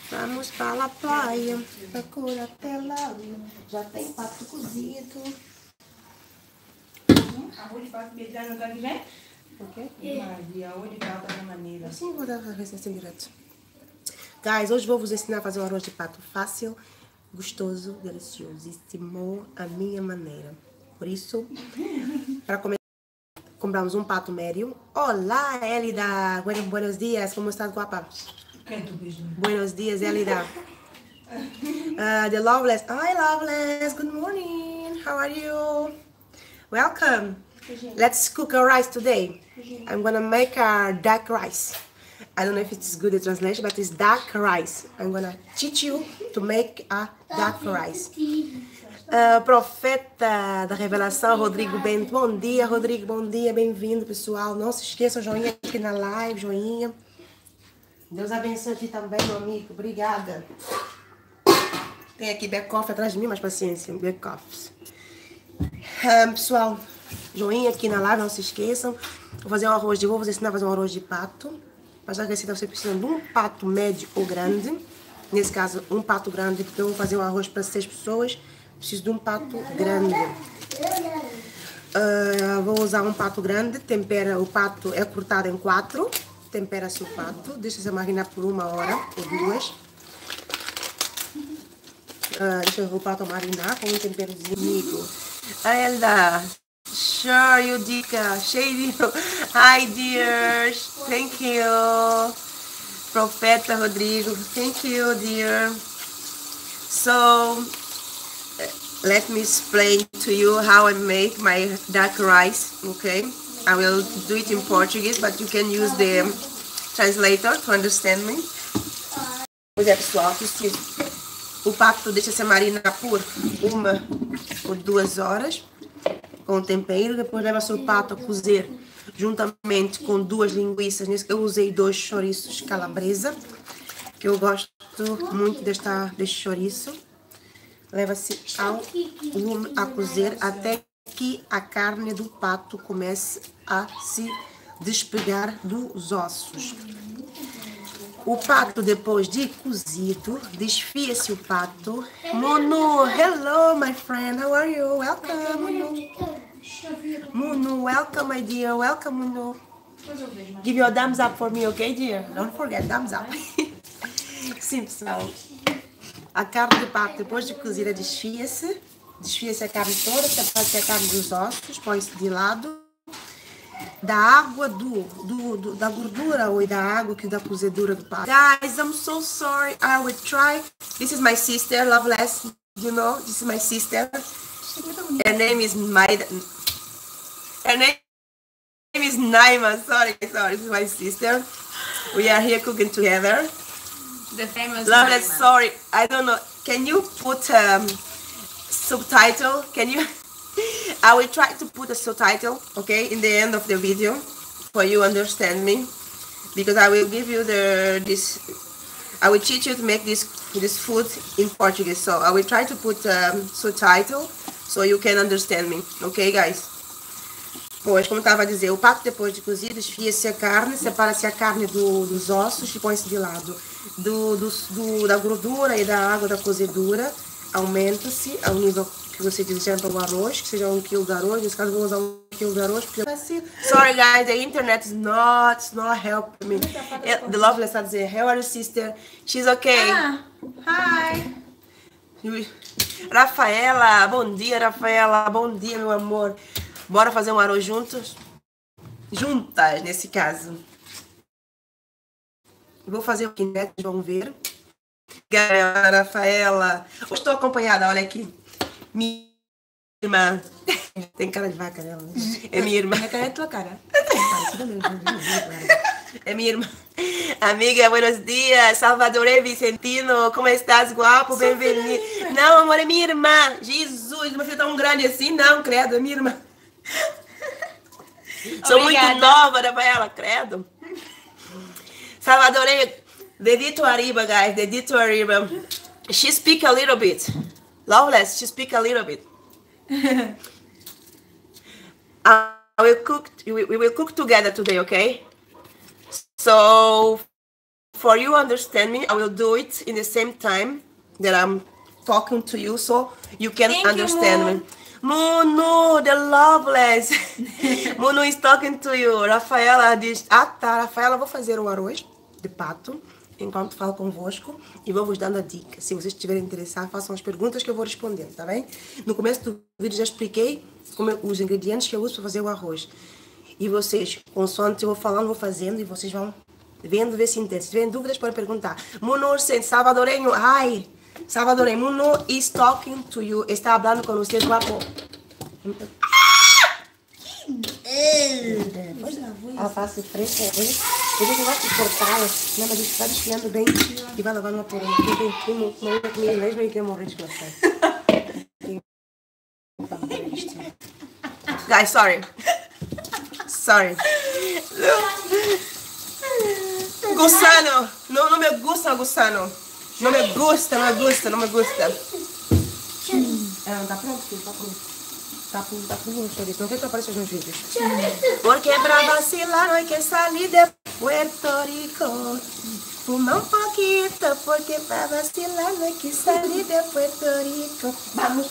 Vamos para a praia, procura pela lua. Já tem pato cozido. Arroz de pato beijar no lugar que vem? O quê? Arroz de pato da maneira. Assim vou dar a receita direto. Guys, hoje vou vos ensinar a fazer um arroz de pato fácil, gostoso, deliciosíssimo, a minha maneira. Por isso, para começar, compramos um pato médio. Olá, Elida! Buenos dias, como estás, guapa? Buenos dias, Elida. The Loveless. Hi, Loveless. Good morning. How are you? Welcome. Let's cook a rice today. I'm gonna make a dark rice. I don't know if it's good the translation, but it's dark rice. I'm gonna teach you to make a dark rice. Profeta da Revelação, Rodrigo Bento. Bom dia, Rodrigo. Bom dia, bem-vindo, pessoal. Não se esqueça, joinha aqui na live, joinha. Deus abençoe aqui também, meu amigo. Obrigada. Tem aqui back-off atrás de mim, mas paciência, back-offs. Pessoal, joinha aqui na live, não se esqueçam. Vou fazer um arroz vou ensinar a fazer um arroz de pato. Para já receita você precisa de um pato médio ou grande. Nesse caso, um pato grande, porque eu vou fazer um arroz para 6 pessoas. Preciso de um pato grande. Vou usar um pato grande. Tempera, o pato é cortado em 4. Tempera-se o pato. Deixa-se marinar por 1 hora ou 2. Deixa o pato marinar com um temperozinho. Elda, sure, Yudica, Shady. Hi, dears. Thank you. Profeta Rodrigo, thank you, dear. So, let me explain to you how I make my dark rice, okay? I will do it in Portuguese, but you can use the translator to understand me. Pois é, pessoal, preciso. O pato deixa-se marinar por 1 ou 2 horas com o tempero. Depois leva-se o pato a cozer juntamente com 2 linguiças. Eu usei 2 chouriços calabresa, que eu gosto muito deste chouriço. Leva-se ao lume a cozer até que a carne do pato comece a se despegar dos ossos. O pato, depois de cozido, desfia-se o pato. Munu, hello, my friend. How are you? Welcome, Munu. Munu, welcome, my dear. Welcome, Munu. Give your thumbs up for me, okay, dear? Don't forget, thumbs up. Sim, pessoal. A carne do pato, depois de cozida, desfia-se. Desfia-se a carne toda, separa-se a carne dos ossos, põe-se de lado. Da água da gordura ou da água que da cozedura do pato. Guys, I'm so sorry. I will try. This is my sister, Loveless. You know, this is my sister. Her name is Naima. Sorry. This is my sister. We are here cooking together. The famous Loveless, Naima. sorry. I don't know. Can you put subtitle? Can you? I will try to put a subtitle, okay, in the end of the video for you understand me, because I will give you I will teach you to make this food in Portuguese. So I will try to put subtitle so you can understand me, okay, guys? Pois, como eu estava a dizer, o pato depois de cozido, desfia-se a carne, separa-se a carne dos ossos e põe-se de lado. Da gordura e da água da cozedura, aumenta-se ao nível que você deseja para o arroz, que seja 1 kg de arroz. Nesse caso, vou usar 1 kg de arroz. Porque... Sorry, guys, the internet is not helping me. The Loveless está dizendo, how are you, sister? She's okay. Hi. Rafaela, bom dia, Rafaela. Bom dia, meu amor. Bora fazer um arroz juntas, nesse caso. Vou fazer o que netos vão ver. Galera, Rafaela. Hoje estou acompanhada, olha aqui. Minha irmã. Tem cara de vaca dela. É minha irmã. Minha cara é tua cara. É minha irmã. Amiga, buenos dias. Salvador Vicentino. Como estás, guapo? Bem-vindo. Não, amor, é minha irmã. Jesus, uma filha tão grande assim? Não, credo, é minha irmã. Sou muito nova, Rafaela, credo. Salvador, dedito arriba, guys. Dedito arriba. She speak a little bit. Loveless, she speak a little bit. We will cook together today, okay? So for you understand me, I will do it in the same time that I'm talking to you, so you can understand me. Munu, the loveless. Munu is talking to you. Rafaela diz, tá, Rafaela, vou fazer o arroz de pato enquanto falo convosco e vou vos dando a dica. Se vocês estiverem interessados, façam as perguntas que eu vou respondendo, tá bem? No começo do vídeo já expliquei os ingredientes que eu uso para fazer o arroz. E vocês, consoante eu vou falando, vou fazendo e vocês vão vendo, ver se entendem. Se tiverem dúvidas, podem perguntar. Munu, salvadoreño, hi. Salvadoreño, Munu is talking to you. Está hablando con usted, guapo. Ela passa fresca. Eu já gosto de cortá-la. Não, mas isso está desfiando bem. E vai lavar numa porona. Comigo mesmo e quer morrer de coração. Guys, sorry. Sorry. Gusano. No me gusta gusano. Não me gusta, não me gusta, não me gusta. Tá pronto, filho, tá pronto. Tá pronto, chorizo. Não quero que apareça nos vídeos. Porque pra vacilar não hay que salir de Puerto Rico. Fuma un poquito, porque pra vacilar não hay que salir de Puerto Rico. Vamos,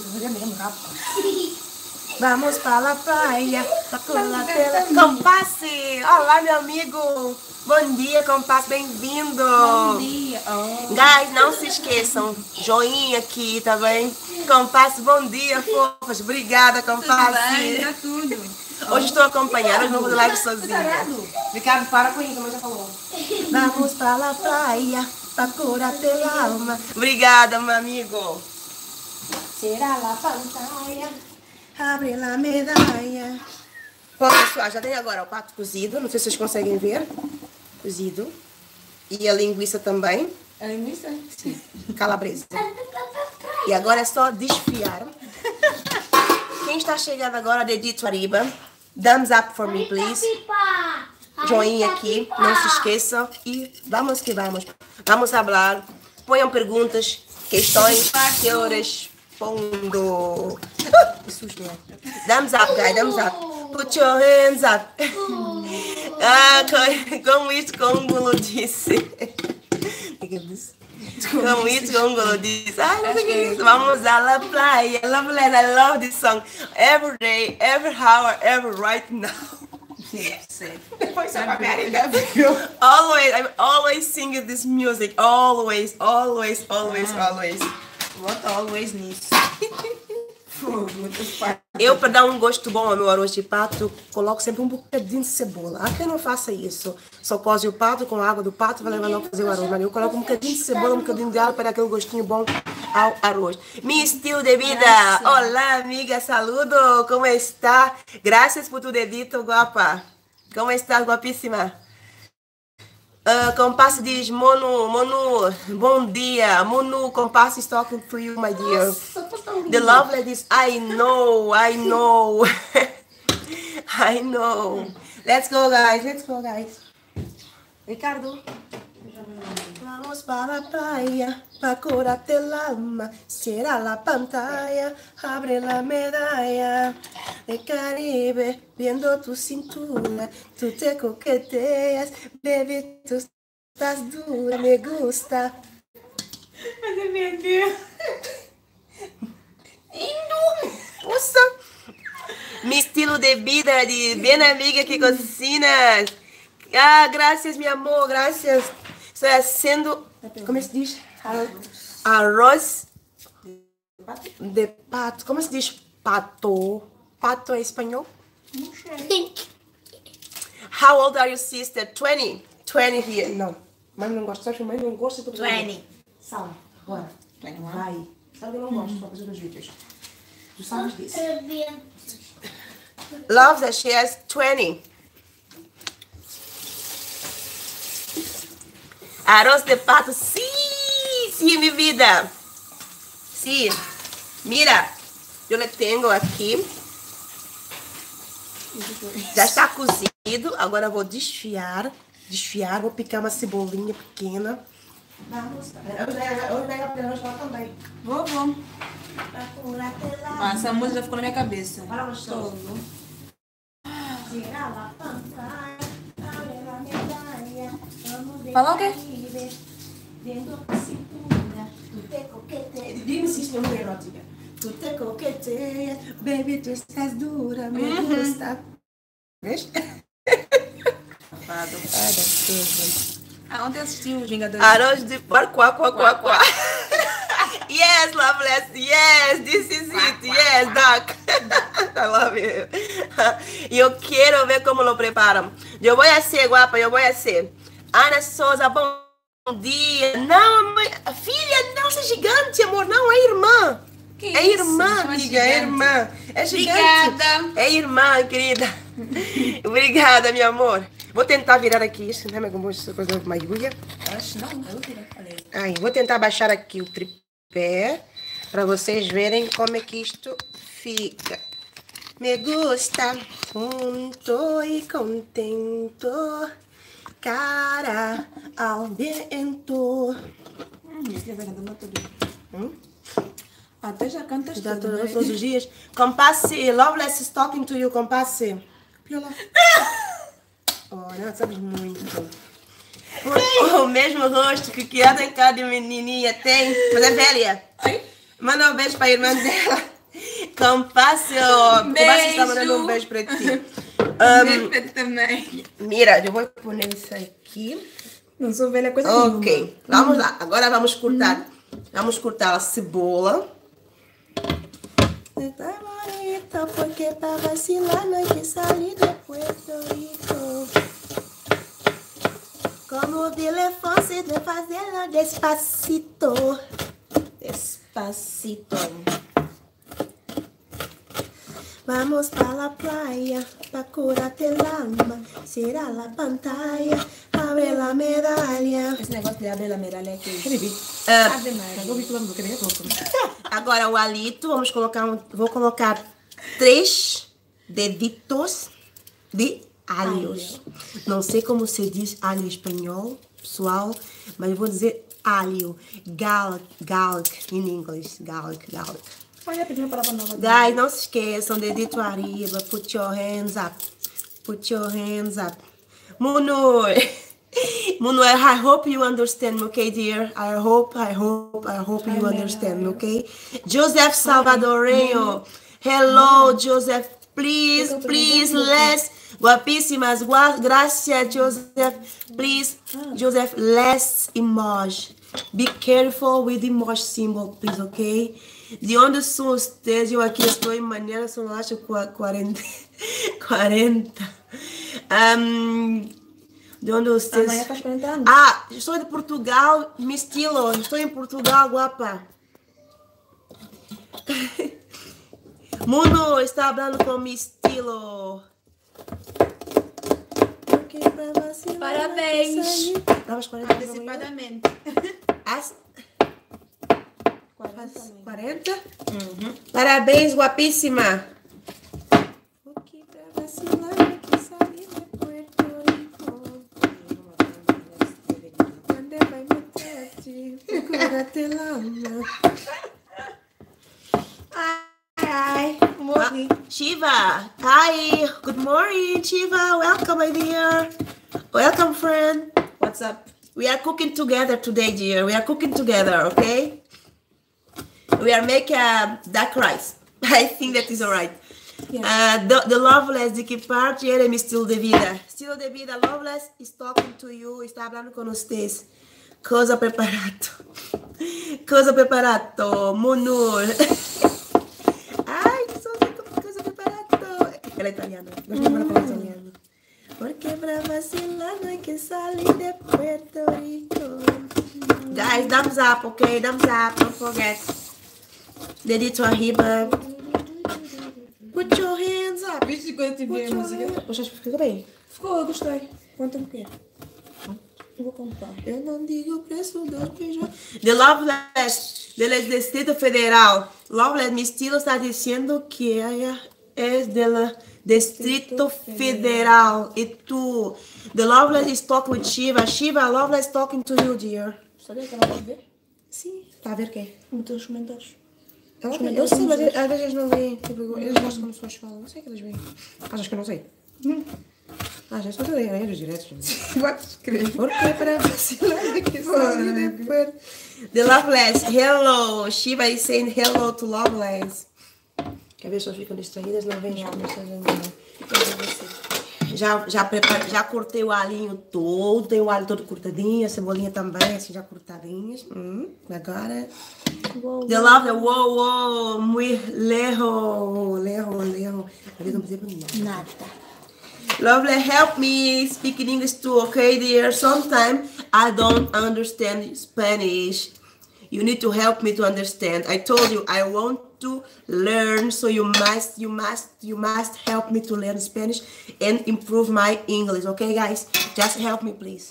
vamos para la playa, la tela. Compasse! Olá, meu amigo! Bom dia, Compasse, bem-vindo! Bom dia! Oh. Guys, não se esqueçam, joinha aqui, tá bem? Compasse, bom dia, fofas! Obrigada, Compasse! Tá tudo! Hoje estou acompanhada, hoje não vou live sozinha. Ricardo, para com isso, mas já falou. Vamos para la playa, pa curarte el alma. Obrigada, meu amigo! Será la pantalla, abre la medalha. Bom, pessoal, já tem agora o pato cozido, não sei se vocês conseguem ver. Cozido. E a linguiça também. A linguiça? Sim. Calabresa. E agora é só desfiar. Quem está chegando agora, dedito arriba. Thumbs up for me, please. Joinha aqui, não se esqueçam. E vamos que vamos. Vamos falar. Ponham perguntas, questões que eu respondo. Que susto, né? Thumbs up, guys, thumbs up. Put your hands up. Como isso Congolo disse. O que é isso? Como isso Congolo disse. Ai, não sei o que é isso. Vamos à la playa. Loveless, I love this song. Every day, every hour, every right now. Always, I'm always singing this music. Always, always, always, always. What always nisso. Eu, para dar um gosto bom ao meu arroz de pato, coloco sempre um bocadinho de cebola. Há quem não faça isso. Só coze o pato com a água do pato, vai levar logo fazer o arroz. Mas eu coloco um bocadinho de cebola, um bocadinho de alho para dar aquele gostinho bom ao arroz. Mi estilo de vida. Gracias. Olá, amiga, saludo. Como está? Graças por tu dedito, guapa. Como estás, guapíssima? Compasso diz, Monu, bom dia. Monu, Compasso is talking to you, my dear. The lovely diz, I know. I know. Let's go, guys. Ricardo. Vamos para la playa, pa curarte el alma. Será la pantalla, abre la medalla. De Caribe, viendo tu cintura, tú te coqueteas, baby, tú estás dura, me gusta. Mas é meu Deus. Nossa! Mi estilo de vida, de bem amiga que cocina. Ah, graças, meu amor, graças. Estou fazendo, como se diz? Arroz de pato. Como se diz pato? Pato é espanhol? Não sei. How old are you, sister? 20. 20 here. Não. Mãe não gosta. Sabe que mãe não gosta de 20. Sala. Bora. 21. Vai. Sabe que eu não gosto para fazer os vídeos. Tu sabes disso. Love that she has 20. Arroz de pato, sim, minha vida. Sim. Mira, eu le tenho aqui. Já está cozido. Agora vou desfiar. Vou picar uma cebolinha pequena. Vamos. Eu pego também. Vou. Essa música ficou na minha cabeça. Para gostoso. Fala o quê? Dime se isto é uma erótica. Tu te coqueteias, baby, tu estás dura, me gusta. Vês? Ontem assisti os Vingadores. Arroz de porco, quá, quá, quá, quá. Yes, Loveless, yes, this is it, yes, duck. I love you. Eu quero ver como lo preparam. Eu vou ser, guapa, eu vou ser. Ana Souza, bom dia. Não, mãe, filha, não, você é gigante, amor, não, é irmã. Que É isso? irmã, Chama amiga, gigante. é irmã. É gigante. Obrigada. É irmã, querida. Obrigada, meu amor. Vou tentar virar aqui isso, né? Mas como essa coisa mais agulha. Acho não, eu tirei. Falei. Aí, vou tentar baixar aqui o tripé para vocês verem como é que isto fica. Me gusta, junto e contento, cara ao vento. Isso vai cantando tudo. Até já cantas Já tudo, né? todos os dias. Compasse, Loveless is talking to you, compasse. Piola. Olha, sabes muito. O mesmo rosto que a cara de menininha tem, mas é velha. Ai. Manda um beijo para a irmã dela. Compasse, Compasse está mandando um beijo para ti. Beijo também. Mira, eu vou pôr isso aqui. Não sou velha coisa Ok, vamos lá. Agora vamos cortar. Vamos cortar a cebola. Tá bonita porque pra vacilar não hay que salir de Puerto Rico. Como dile fácil de fazerlo despacito. Despacito. Vamos para la playa, pa curarte el alma. Será la pantalla, abre la medalha. Esse negócio de abrir a medalha aqui. Ah, demais. agora o alito, vou colocar 3 deditos de alhos. Não sei como se diz alho em espanhol, pessoal, mas eu vou dizer alho. Garlic em inglês. Garlic. Olha, pedi uma palavra nova. Guys, não se esqueçam, dedito arriba, put your hands up. Put your hands up. Muno, I hope you understand, okay, dear? I hope you understand, okay? Joseph Salvadoreño. Hello, Joseph. Please, less. Guapíssimas, gracias, Joseph. Please, Joseph, less emoji. Be careful with the emoji symbol, please, okay? De onde são vocês? Eu aqui estou em Manila, são acho 40. De onde vocês? Amanhã faz 40 anos. Ah, estou de Portugal, me estilo. Estou em Portugal, guapa. Mundo está falando com mi estilo. Parabéns. Estavas 40 Antecipadamente. As 40? Parabéns, guapíssima. Porque pra vacilar que sair de Puerto Rico. Onde vai meter-te? Procura-te lá. Ai, morri. Shiva, hi. Good morning, Shiva. Welcome, my dear. Welcome, friend. What's up? We are cooking together today, dear. We are cooking together, okay? We are making duck rice. I think that is alright. Yeah. The Loveless, de que parte ele é meu estilo de vida? Estilo de vida, Loveless is talking to you, está falando com vocês. Cosa preparato. Cosa preparato, Munur. Ai, que sou cosa preparato. Ela é italiana. Nós vamos falar italiano. Porque pra vacilar não hay que salir de Puerto Rico. Guys, thumbs up, okay? Thumbs up, don't forget. Dedito arriba. Put your hands up. Viste quando eu te vi a música? Poxa, acho que ficou bem. Ficou, eu gostei. Quanto me quer? Eu vou comprar. Eu não digo o preço do feijão. The Loveless, del Distrito Federal. Loveless, mi estilo está diciendo que ella es del Distrito Federal. E tu? The Loveless is talking with Shiva. Shiva, Loveless is talking to you, dear. Sabia que ela vai ver? Sim. Tá a ver quem? Muitos comentários. Eu sei, mas às vezes não veem. Tipo, eles gostam quando as pessoas falam. Não sei que eles veem. Achas que eu não sei? Ah, já estou lendo direto. Pode escrever. Porque para vacilar que sabe depois. The Loveless, hello. Shiva is saying hello to Loveless. Quer ver se elas ficam distraídas? Não vem já mensagem já cortei o alhinho todo, tem o alho todo cortadinho, a cebolinha também, assim já cortadinhas. Agora. The Loveless, wow, muito lejos. Nada. Lovely, help me speak in English too, okay, dear? Sometimes I don't understand Spanish. You need to help me to understand. I told you I want to learn, so you must help me to learn Spanish and improve my English, okay, guys? Just help me, please.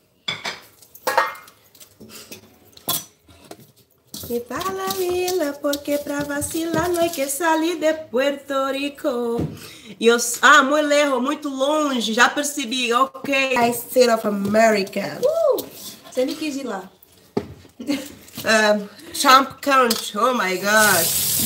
Me fala, Mila, porque pra vacilar não é que sair de Puerto Rico. Muito lejos, muito longe, já percebi, ok. I State of America. Você nem quis ir lá. Trump Country, oh my God.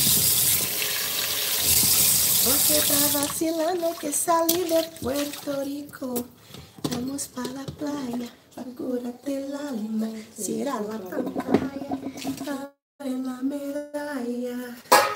Porque pra vacilar não é que sair de Puerto Rico. Vamos para la playa, cúrate el alma, será la pantalla, en la medalla.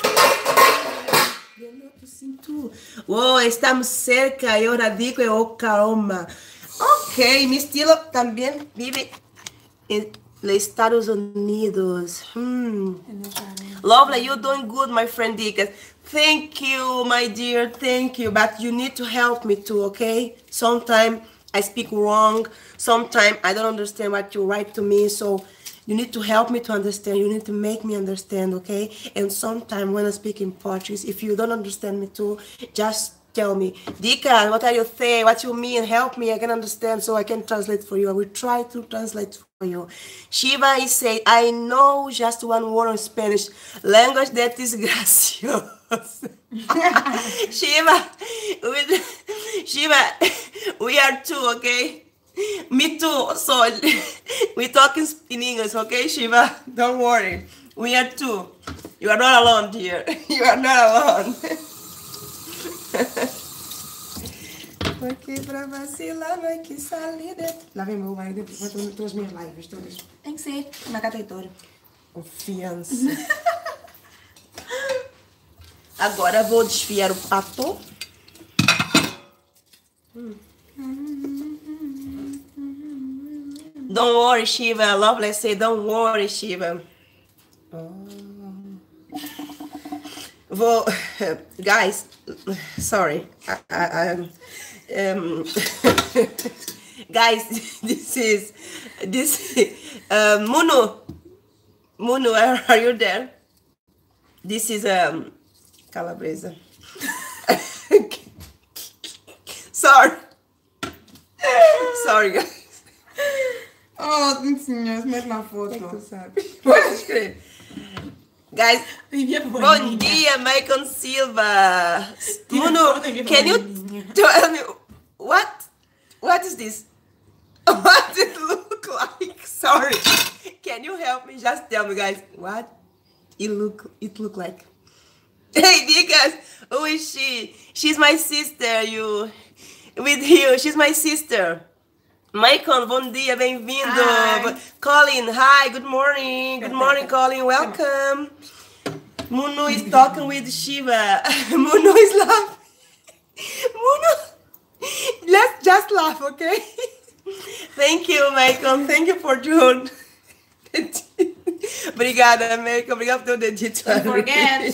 Wow, estamos cerca y ahora digo Oklahoma. Ok, mi estilo también vive en los Estados Unidos. Lovely, you're doing good, my friend Dicas. Thank you, my dear, thank you. But you need to help me too, okay? Sometimes I speak wrong. Sometimes I don't understand what you write to me, so you need to help me to understand. You need to make me understand, okay? And sometimes when I speak in Portuguese, if you don't understand me too, just tell me, Dica, what are you saying? What you mean? Help me, I can understand, so I can translate for you. I will try to translate for you. Shiva is saying, I know just one word in Spanish. Language that is gracioso. Shiva, we are two, okay? Me too, so we talk in English, okay, Shiva? Don't worry. We are two. You are not alone, dear. You are not alone. Porque pra vacilar não é que sair de... Lá vem meu marido, eu tô as minhas lives todas. Tem que ser, na catetória. Confiança. Agora vou desfiar o pato. Don't worry, Shiva. Lovely say, don't worry, Shiva. Guys, sorry. Guys, this Munu, are you there? This is calabresa. Sorry, guys. Oh, senhor, mete na foto. Tu sabe. Pode escrever. Guys, bom dia, Maicon Silva. Munu, can you tell me what is this? What does it look like? Sorry. Can you help me? Just tell me, guys, what it look like. Hey, Dicas, who is she? She's my sister. She's my sister. Maicon, bom dia, bem-vindo. Colin, hi, good morning. Good morning, Colin, welcome. Munu is talking with Shiva. Munu is laughing. Munu, let's just laugh, okay? Thank you, Maicon. Thank you for doing. Obrigada, Maicon. Obrigada por ter dito. Don't forget.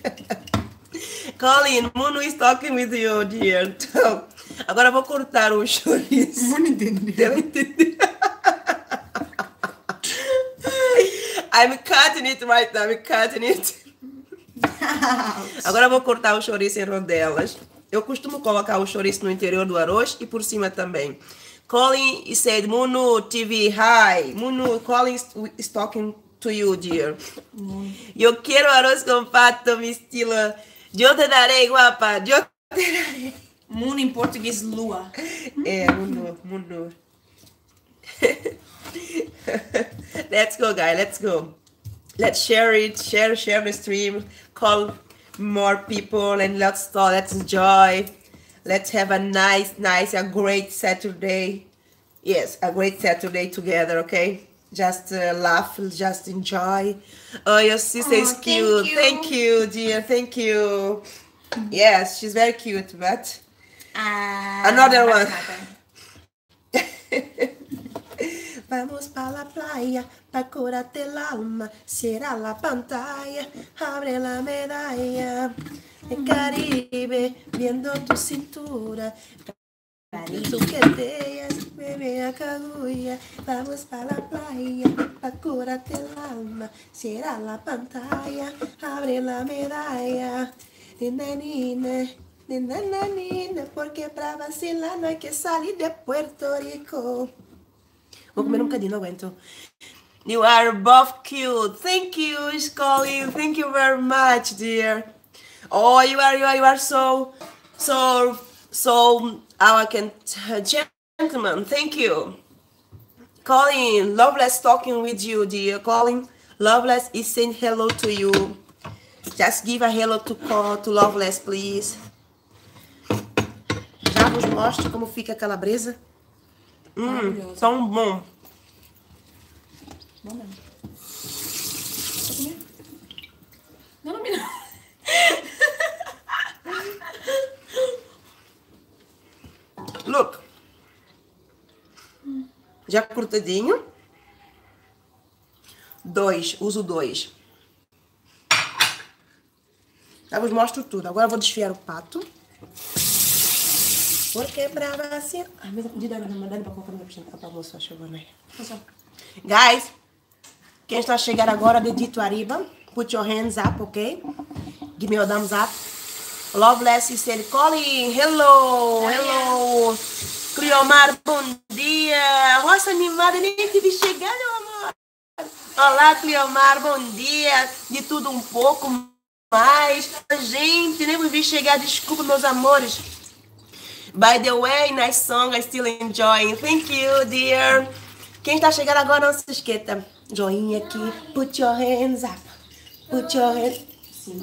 Colin, Munu is talking with you, dear. Então, agora eu vou cortar o chouriço. Não entendeu. I'm cutting it right now. I'm cutting it. Agora eu vou cortar o chouriço em rodelas. Eu costumo colocar o chouriço no interior do arroz e por cima também. Colin said, Munu TV, hi. Munu, Colin is talking to you, dear. Eu quero arroz com pato, mi estilo. Eu te darei, guapa. Eu te darei. Munu em português, lua. É, Munu. Let's go, guys. Let's go. Let's share it. Share the stream. Call more people and let's enjoy. Let's have a a great Saturday. Yes, a great Saturday together, okay? Just laugh, just enjoy. Oh, your sister is cute. Thank you, dear. Thank you. Yes, she's very cute, but another one. Vamos para la playa, para curarte el alma, cierra la pantalla, abre la medalla. El Caribe, viendo tu cintura, tu queteas, bebé a cagulla. Vamos para la playa, para curarte el alma, cierra la pantalla, abre la medalla. Nina, nina, nina, nina, porque pra vacilar não hay que salir de Puerto Rico. Vou comer um bocadinho, não aguento. You are both cute. Thank you, Colin. Thank you very much, dear. Oh, you are so, gentleman. Thank you. Colin, Loveless talking with you, dear. Colin, Loveless is saying hello to you. Just give a hello to Loveless, please. Já vos mostro como fica a calabresa. Tão bom. Bom mesmo. Quer comer? Não, não. Look. Já cortadinho. Uso dois. Já vos mostro tudo. Agora eu vou desfiar o pato. Porque pra vacinar... Ai, mas eu podia dar uma mandada pra colocar na piscina para o almoço, acho que eu vou. Guys, quem está a chegar agora, dedito arriba. Put your hands up, ok? Give me a thumbs up. Loveless is saying, Colin, hello, hello. Cliomar, bom dia. Roça animada, nem te vi chegar, meu amor. Olá, Cliomar, bom dia. De tudo um pouco mais. Gente, nem me vi chegar, desculpa, meus amores. By the way, nice song, I still enjoying. Thank you, dear. Quem está chegando agora, não se esqueça. Joinha aqui. Put your hands up. Put your hands... Sim.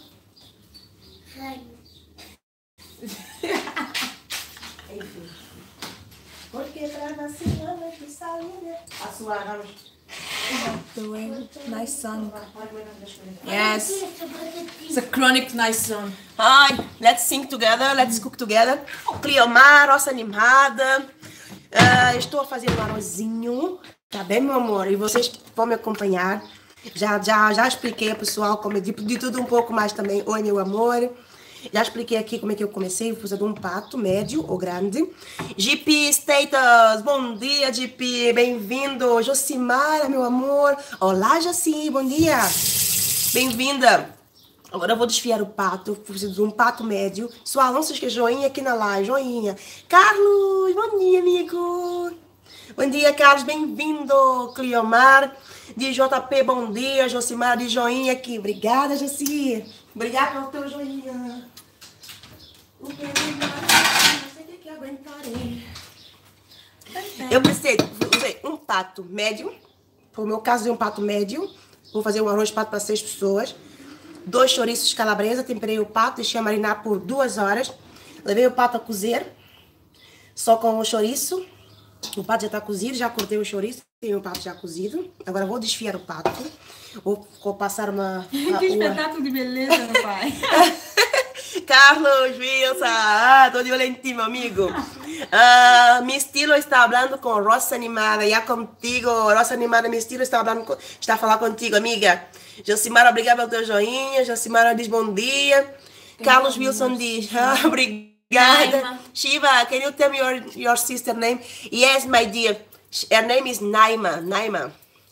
Porque pra vacinar vai que sair. A sua, vamos. Nice song. Yes. It's a chronic nice song. Hi, let's sing together, let's cook together. Cliomar, roça animada. Estou a fazer um arrozinho, tá bem, meu amor? E vocês vão me acompanhar. Já expliquei, pessoal, como de tudo um pouco mais também. Oi, meu amor. Já expliquei aqui como é que eu comecei. Fiz de um pato, médio ou grande. GP Status, bom dia, GP. Bem-vindo. Josimara, meu amor. Olá, Josi, bom dia. Bem-vinda. Agora eu vou desfiar o pato. Fiz de um pato médio. Pessoal, não se esqueça, joinha aqui na live, joinha. Carlos, bom dia, amigo. Bom dia, Carlos, bem-vindo. Cliomar, de JP, bom dia. Josimara, de joinha aqui. Obrigada, Josi. Obrigada pelo teu joinha. O que eu que aguentarei. Eu usei um pato médio. No meu caso, um pato médio. Vou fazer um arroz de pato para 6 pessoas. 2 chouriços calabresa. Temperei o pato, deixei marinar por 2 horas. Levei o pato a cozer. Só com o chouriço. O pato já está cozido, já cortei o chouriço. Tem o pato já cozido. Agora vou desfiar o pato. Vou passar uma... Que espetáculo de beleza, meu pai. Carlos, Wilson, tô de olho em ti, meu amigo. Mi estilo está falando com Roça Animada, e contigo, Roça Animada, mi estilo está a falar contigo, amiga. Josimara, obrigada pelo teu joinha. Josimara diz bom dia. Carlos Wilson diz, obrigada. Naima. Shiva, can you tell me your sister name? Yes, my dear. Her name is Naima. Naima.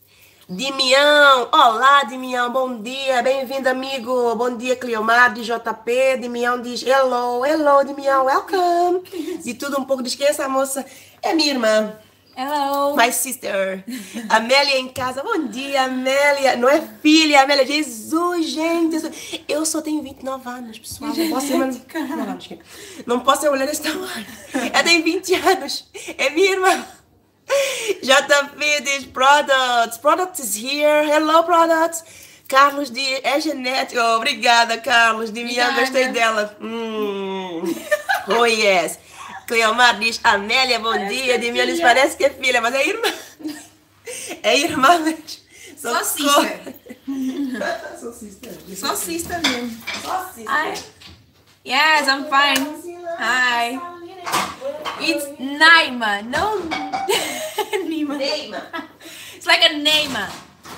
Dimião, olá Dimião, bom dia, bem-vindo amigo, bom dia Cliomar, de JP, Dimião diz hello, hello Dimião, welcome, de tudo um pouco, diz que essa moça é minha irmã, Hello. my sister, Amélia em casa, bom dia Amélia, não é filha, Amélia, Jesus, gente, eu só tenho 29 anos, pessoal, não posso ser mais... não posso ser mulher desse tamanho, ela tem 20 anos, é minha irmã. JP diz Products is here. Hello, Products. Carlos diz, é genético. Obrigada, Carlos. Dimião, gostei dela. Oh, yes. Cleomar diz, Amélia, bom dia. De mim, parece que é filha, mas é irmã. É irmã mesmo. Só sister. Só sister mesmo. Só sister. Hi. Yes, I'm fine. Hi. It's Naima. No. Nima. It's like a Neima.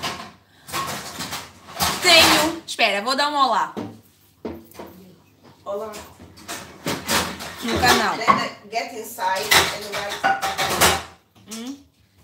Tenho. Espera, vou dar um olá. Olá. No canal. Get inside and write.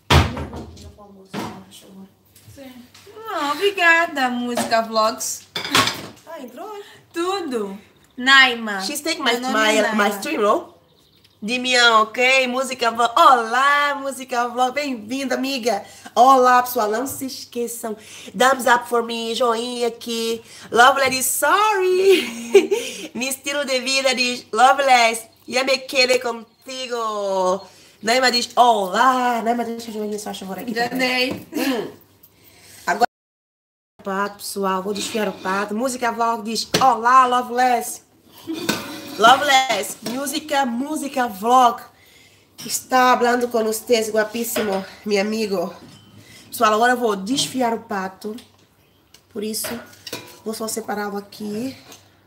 Não, obrigada, música vlogs. Ah, entrou? Tudo. Naima. She's taking my Meu nome é Naima. stream roll. Dimião, ok? Música vlog. Olá, música vlog. Bem-vinda, amiga. Olá, pessoal. Não se esqueçam. Thumbs up for me. Joinha aqui. Loveless diz sorry. Mi estilo de vida diz Loveless. Ya me quedé contigo. Naima diz olá. Naima, deixa eu joinha só a favor aqui. Já dei. Agora, pato, pessoal. Vou desfiar o pato. Música vlog diz olá, Loveless. Loveless, música vlog. Está falando com vocês, guapíssimo, meu amigo. Pessoal, agora eu vou desfiar o pato. Por isso, vou só separá-lo aqui.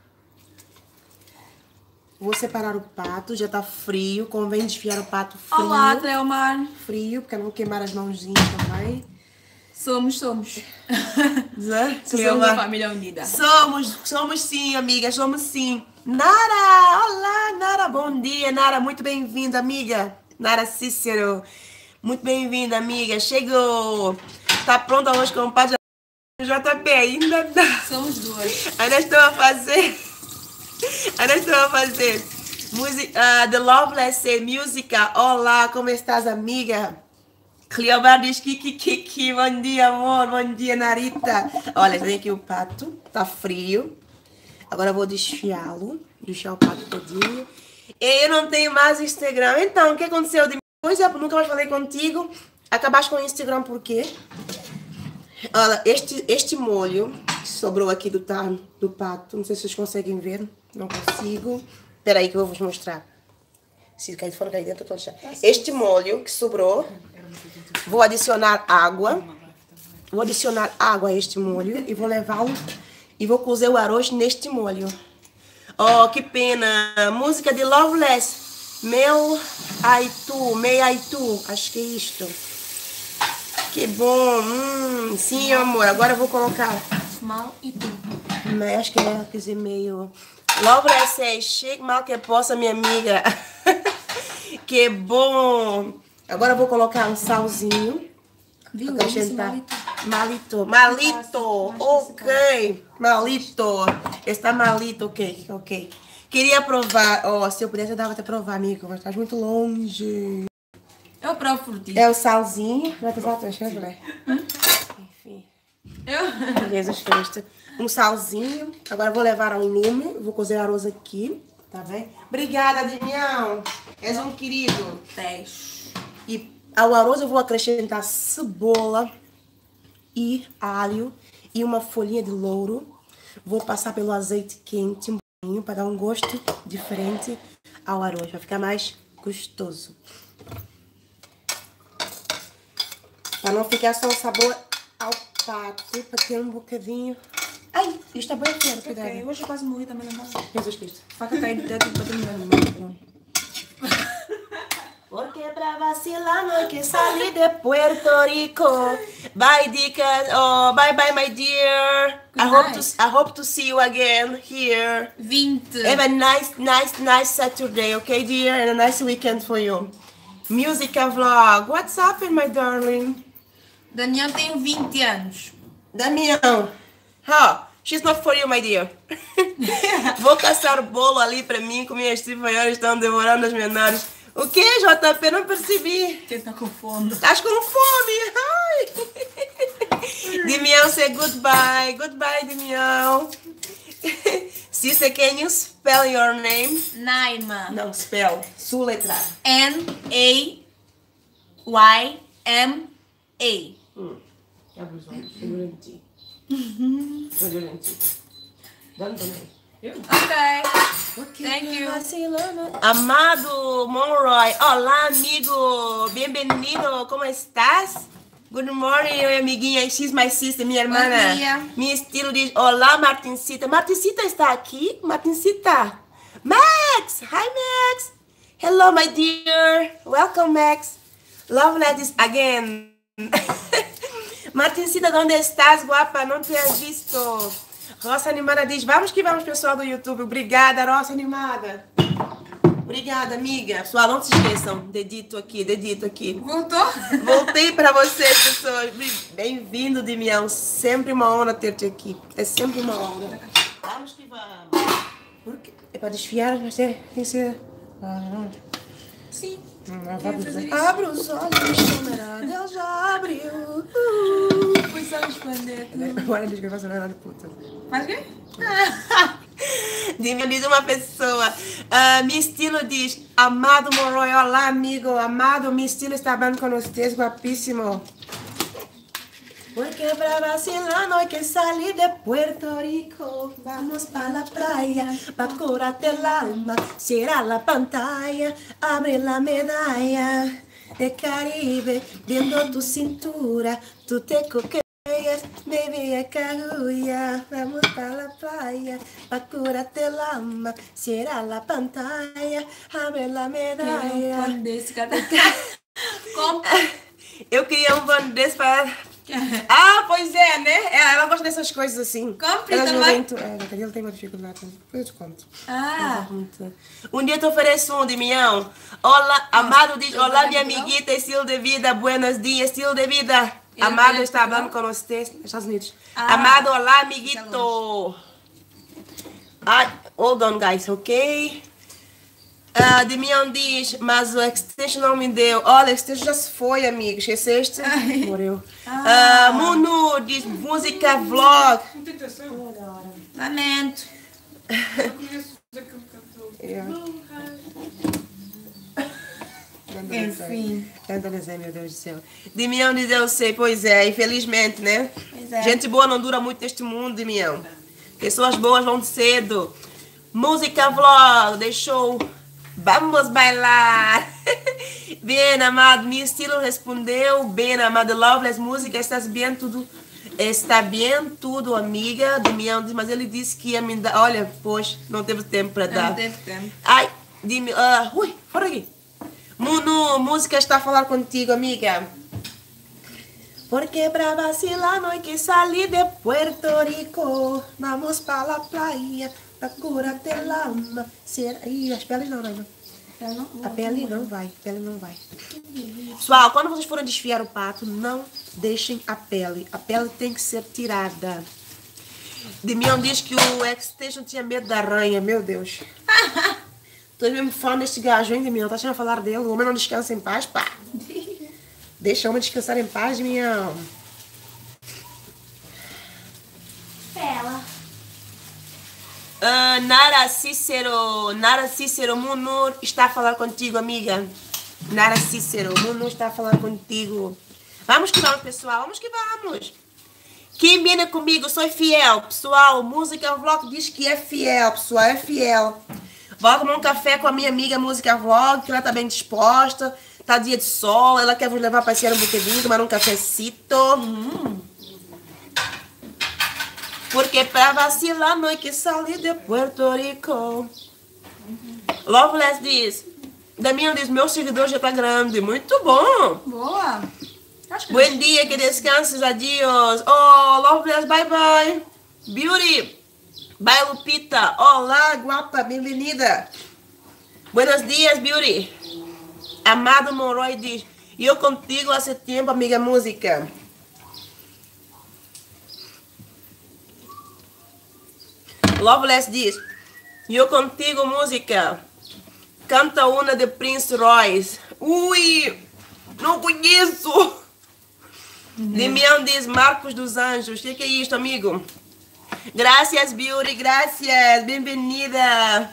Vou separar o pato, já tá frio. Convém desfiar o pato frio. Olá, Cleomar. Frio, porque eu não vou queimar as mãozinhas também. Somos. Né? Somos uma família unida. Somos sim, amiga, somos sim. Nara, olá, Nara, bom dia, Nara, muito bem-vinda, amiga. Nara Cícero, muito bem-vinda, amiga. Chegou. Tá pronta hoje com o pai JP, ainda dá. Somos duas. Ainda estou a fazer. Música, The Loveless say, música. Olá, como estás, amiga? Cleomar diz que, bom dia, amor, bom dia, Narita. Olha, tem aqui o pato, tá frio. Agora eu vou desfiá-lo, desfiar o pato todinho. E eu não tenho mais Instagram. Então, o que aconteceu de mim? Pois é, nunca mais falei contigo. Acabaste com o Instagram por quê? Olha, este molho que sobrou aqui do pato, não sei se vocês conseguem ver, não consigo. Espera aí que eu vou vos mostrar. Se cair fora, cair dentro, eu tô deixando. Este molho que sobrou, vou adicionar água. Vou adicionar água a este molho e vou levá-lo e vou cozer o arroz neste molho. Oh, que pena. Música de Loveless. Meu Aitu. Acho que é isto. Que bom. Sim, amor. Agora eu vou colocar. Mal e tu. Acho que é, quer dizer, meio... Loveless é chique, mal que possa, minha amiga. Que bom. Agora eu vou colocar um salzinho. Viu? Acrescentar. Malito. Ok. Malito. Está malito, ok. Queria provar. Oh, se eu pudesse, eu dava até provar, amigo. Mas estás muito longe. Eu provo por ti. É o salzinho. Vai ter salto, enfim. Jesus Cristo. Um salzinho. Agora eu vou levar ao lume. Vou cozer arroz aqui. Tá bem? Obrigada, Dimião. És um querido. 10. E ao arroz eu vou acrescentar cebola e alho e uma folhinha de louro. Vou passar pelo azeite quente um pouquinho para dar um gosto diferente ao arroz. Vai ficar mais gostoso. Para não ficar só o sabor ao pato, para ter um bocadinho... Ai, isto está bem feio, cuidado. Ok, hoje eu quase morri também na mão. Jesus Cristo. Faca cair do teto e bater no meu. Porque pra vacilar no hay que salir de Puerto Rico. Bye, Dicas. Oh, bye, my dear. I hope to see you again here. 20. Have a nice Saturday, okay, dear? And a nice weekend for you. Musica vlog. What's happened, my darling? Daniel tem 20 anos. Damião. She's not for you, my dear. Vou caçar bolo ali pra mim, com minhas tripanhões estão devorando as menores. O que, JP? Não percebi. Quem tá com fome? Estás com fome? Ai. Dimião, say goodbye. Goodbye, Dimião. Sister, can you spell your name? Naima. Não, spell. Soletrar. N-A-Y-M-A. Abre os olhos. Segura em ti. Segura em ti. Dá-me também. Ok. Thank you. Amado Monroy, olá amigo, bem-vindo, como estás? Good morning, minha amiguinha, she's my sister, minha irmã. Bom dia. Minha estilo diz, olá Martincita. Martincita está aqui? Martincita. Max, hi Max. Hello my dear, welcome Max. Love letters again. Martincita, onde estás, guapa? Não te has visto. Roça Animada diz, vamos que vamos, pessoal do YouTube. Obrigada, Roça Animada. Obrigada, amiga. Pessoal, não se esqueçam. Dedito aqui, dedito aqui. Voltou? Voltei para vocês, pessoas. Bem-vindo, Dimião. Sempre uma honra ter-te aqui. É sempre uma honra. Vamos que vamos. Por quê? É para desfiar, mas tem que ser... Sim. Abre os olhos, camarada. Deus já abriu. Pois só responder. Agora diz que eu faço nada de puta. Faz o quê? Diz uma pessoa. Mi estilo diz, amado Monroy, olá amigo, amado, mi estilo está hablando con ustedes, guapísimo. Porque para vacilar no hay que salir de Puerto Rico. Vamos para la playa, pa' curarte el alma. Cierra la pantalla, abre la medalla de Caribe, viendo tu cintura, tú te coqueteas, baby, caguya. Vamos para la playa, pa' curarte el alma. Cierra la pantalla, abre la medalla. Eu queria um bando desse para... Ah, pois é, né? Ela gosta dessas coisas assim. Compre ela também. Ele tem uma dificuldade. Depois eu te conto. Um dia eu te ofereço um, Dimião. Olá, Amado diz, olá minha amiguita, estilo de vida, buenos dias, estilo de vida. Amado está falando com vocês, Estados Unidos. Amado, olá, amiguito. Hold on, guys, ok? Dimião diz, mas o extension não me deu. Olha, o extension já se foi, amigo. Esqueceste? Morreu. Munu diz, música vlog. Lamento. Enfim. Tenta dizer, meu Deus do céu. Dimião diz, eu sei, pois é, infelizmente, né? Pois é. Gente boa não dura muito neste mundo, Dimião. Pessoas boas vão cedo. Música vlog, deixou. Vamos bailar. Bem, amado, meu estilo respondeu. Bem, amado, Loveless música, estás bem tudo? Está bem tudo, amiga. Dimião diz, mas ele disse que ia me dar. Olha, pois, não teve tempo para dar. Não teve tempo. Ai, Dimi, ui, fora aqui. Munu, música está a falar contigo, amiga. Porque para vacilar no hay que salir de Puerto Rico. Vamos para la playa, pra curarte el alma. Ih, as peles não, não. A pele não vai, a pele não vai. Pessoal, quando vocês forem desfiar o pato, não deixem a pele. A pele tem que ser tirada. Dimião diz que o extension tinha medo da aranha, meu Deus. Tô mesmo fã deste gajo, hein, Dimião? Tá achando a falar dele? O homem não descansa em paz, pá. Deixa o homem descansar em paz, Dimião. Bela. Nara Cícero, Munu está a falar contigo, amiga. Nara Cícero, Munu está a falar contigo. Vamos que vamos, pessoal, vamos que vamos. Quem vem comigo, sou fiel, pessoal. Música Vlog diz que é fiel, pessoal, é fiel. Vou tomar um café com a minha amiga Música Vlog, que ela tá bem disposta. Tá dia de sol, ela quer vos levar a passear um bocadinho, tomar um cafecito. Porque para vacilar não hay que salir de Puerto Rico. Loveless diz, Damião diz, meu seguidor já tá grande. Muito bom. Boa. Bom dia, que descanses, adiós. Oh, Loveless, bye bye. Beauty, bye Lupita. Olá, guapa, bem-vinda. Buenos dias, Beauty. Amado Monroy diz, eu contigo há tempo, amiga música. Loveless diz, eu contigo música. Canta uma de Prince Royce. Ui, não conheço. Dimião diz, Marcos dos Anjos. O que é isto, amigo? Graças, Beauty, graças. Bem-vinda.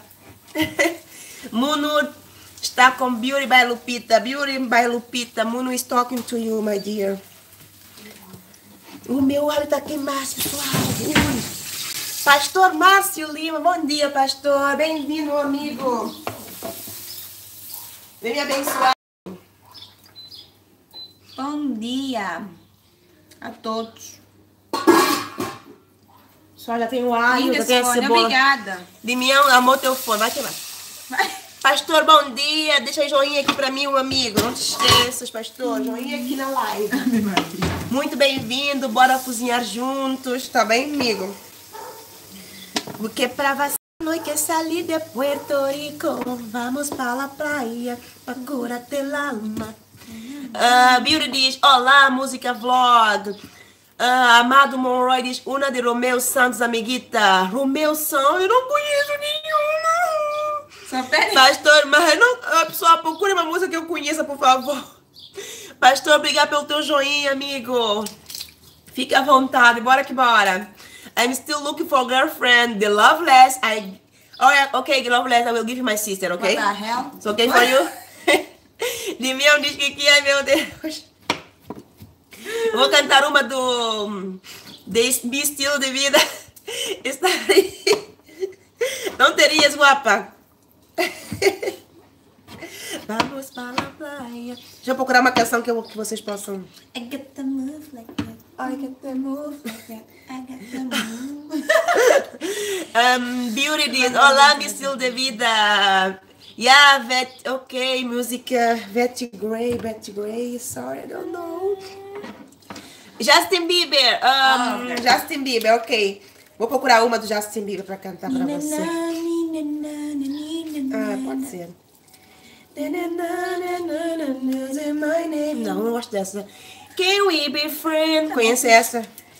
Munu está com Beauty by Lupita. Beauty by Lupita. Munu is talking to you, my dear. O meu olho tá queimado, pessoal. Pastor Márcio Lima, bom dia, pastor. Bem-vindo, amigo. Vem me abençoar. Bom dia a todos. Só já tem o alho, já tem a Sônia, cebola. obrigada. Dimião, amor teu fone, vai queimar. Pastor, bom dia. Deixa aí joinha aqui pra mim, meu amigo. Não te esqueças, pastor. Joinha aqui na live. Muito bem-vindo. Bora cozinhar juntos. Tá bem, amigo? Porque pra você no hay que salir de Puerto Rico. Vamos para la playa para curarte el alma. Beauty diz, olá, música vlog. Amado Monroy diz, uma de Romeu Santos, amiguita. Romeu Santos, eu não conheço nenhuma. Só pede. Pastor, mas não, a pessoa procure uma música que eu conheça, por favor. Pastor, obrigado pelo teu joinha, amigo. Fique à vontade, bora que bora. I'm still looking for a girlfriend. The Loveless. Oh, yeah, okay, Loveless, I will give you my sister, okay? What the hell? It's okay for you? Dimião diz que ai, meu Deus. Eu vou cantar uma do Mi Estilo de Vida. Está aí. Não terias, guapa. Vamos para a praia. Deixa eu procurar uma canção que vocês possam... I got the move like that. I got the move like that. I got the move. Beauty diz, olá, Mi Estilo de Vida. Yeah, ok, música Betty Gray, sorry, I don't know. Justin Bieber, Okay. Justin Bieber, ok. Vou procurar uma do Justin Bieber pra cantar pra você. Pode ser. Não, não gosto dessa. Can we be friends? Conhece essa?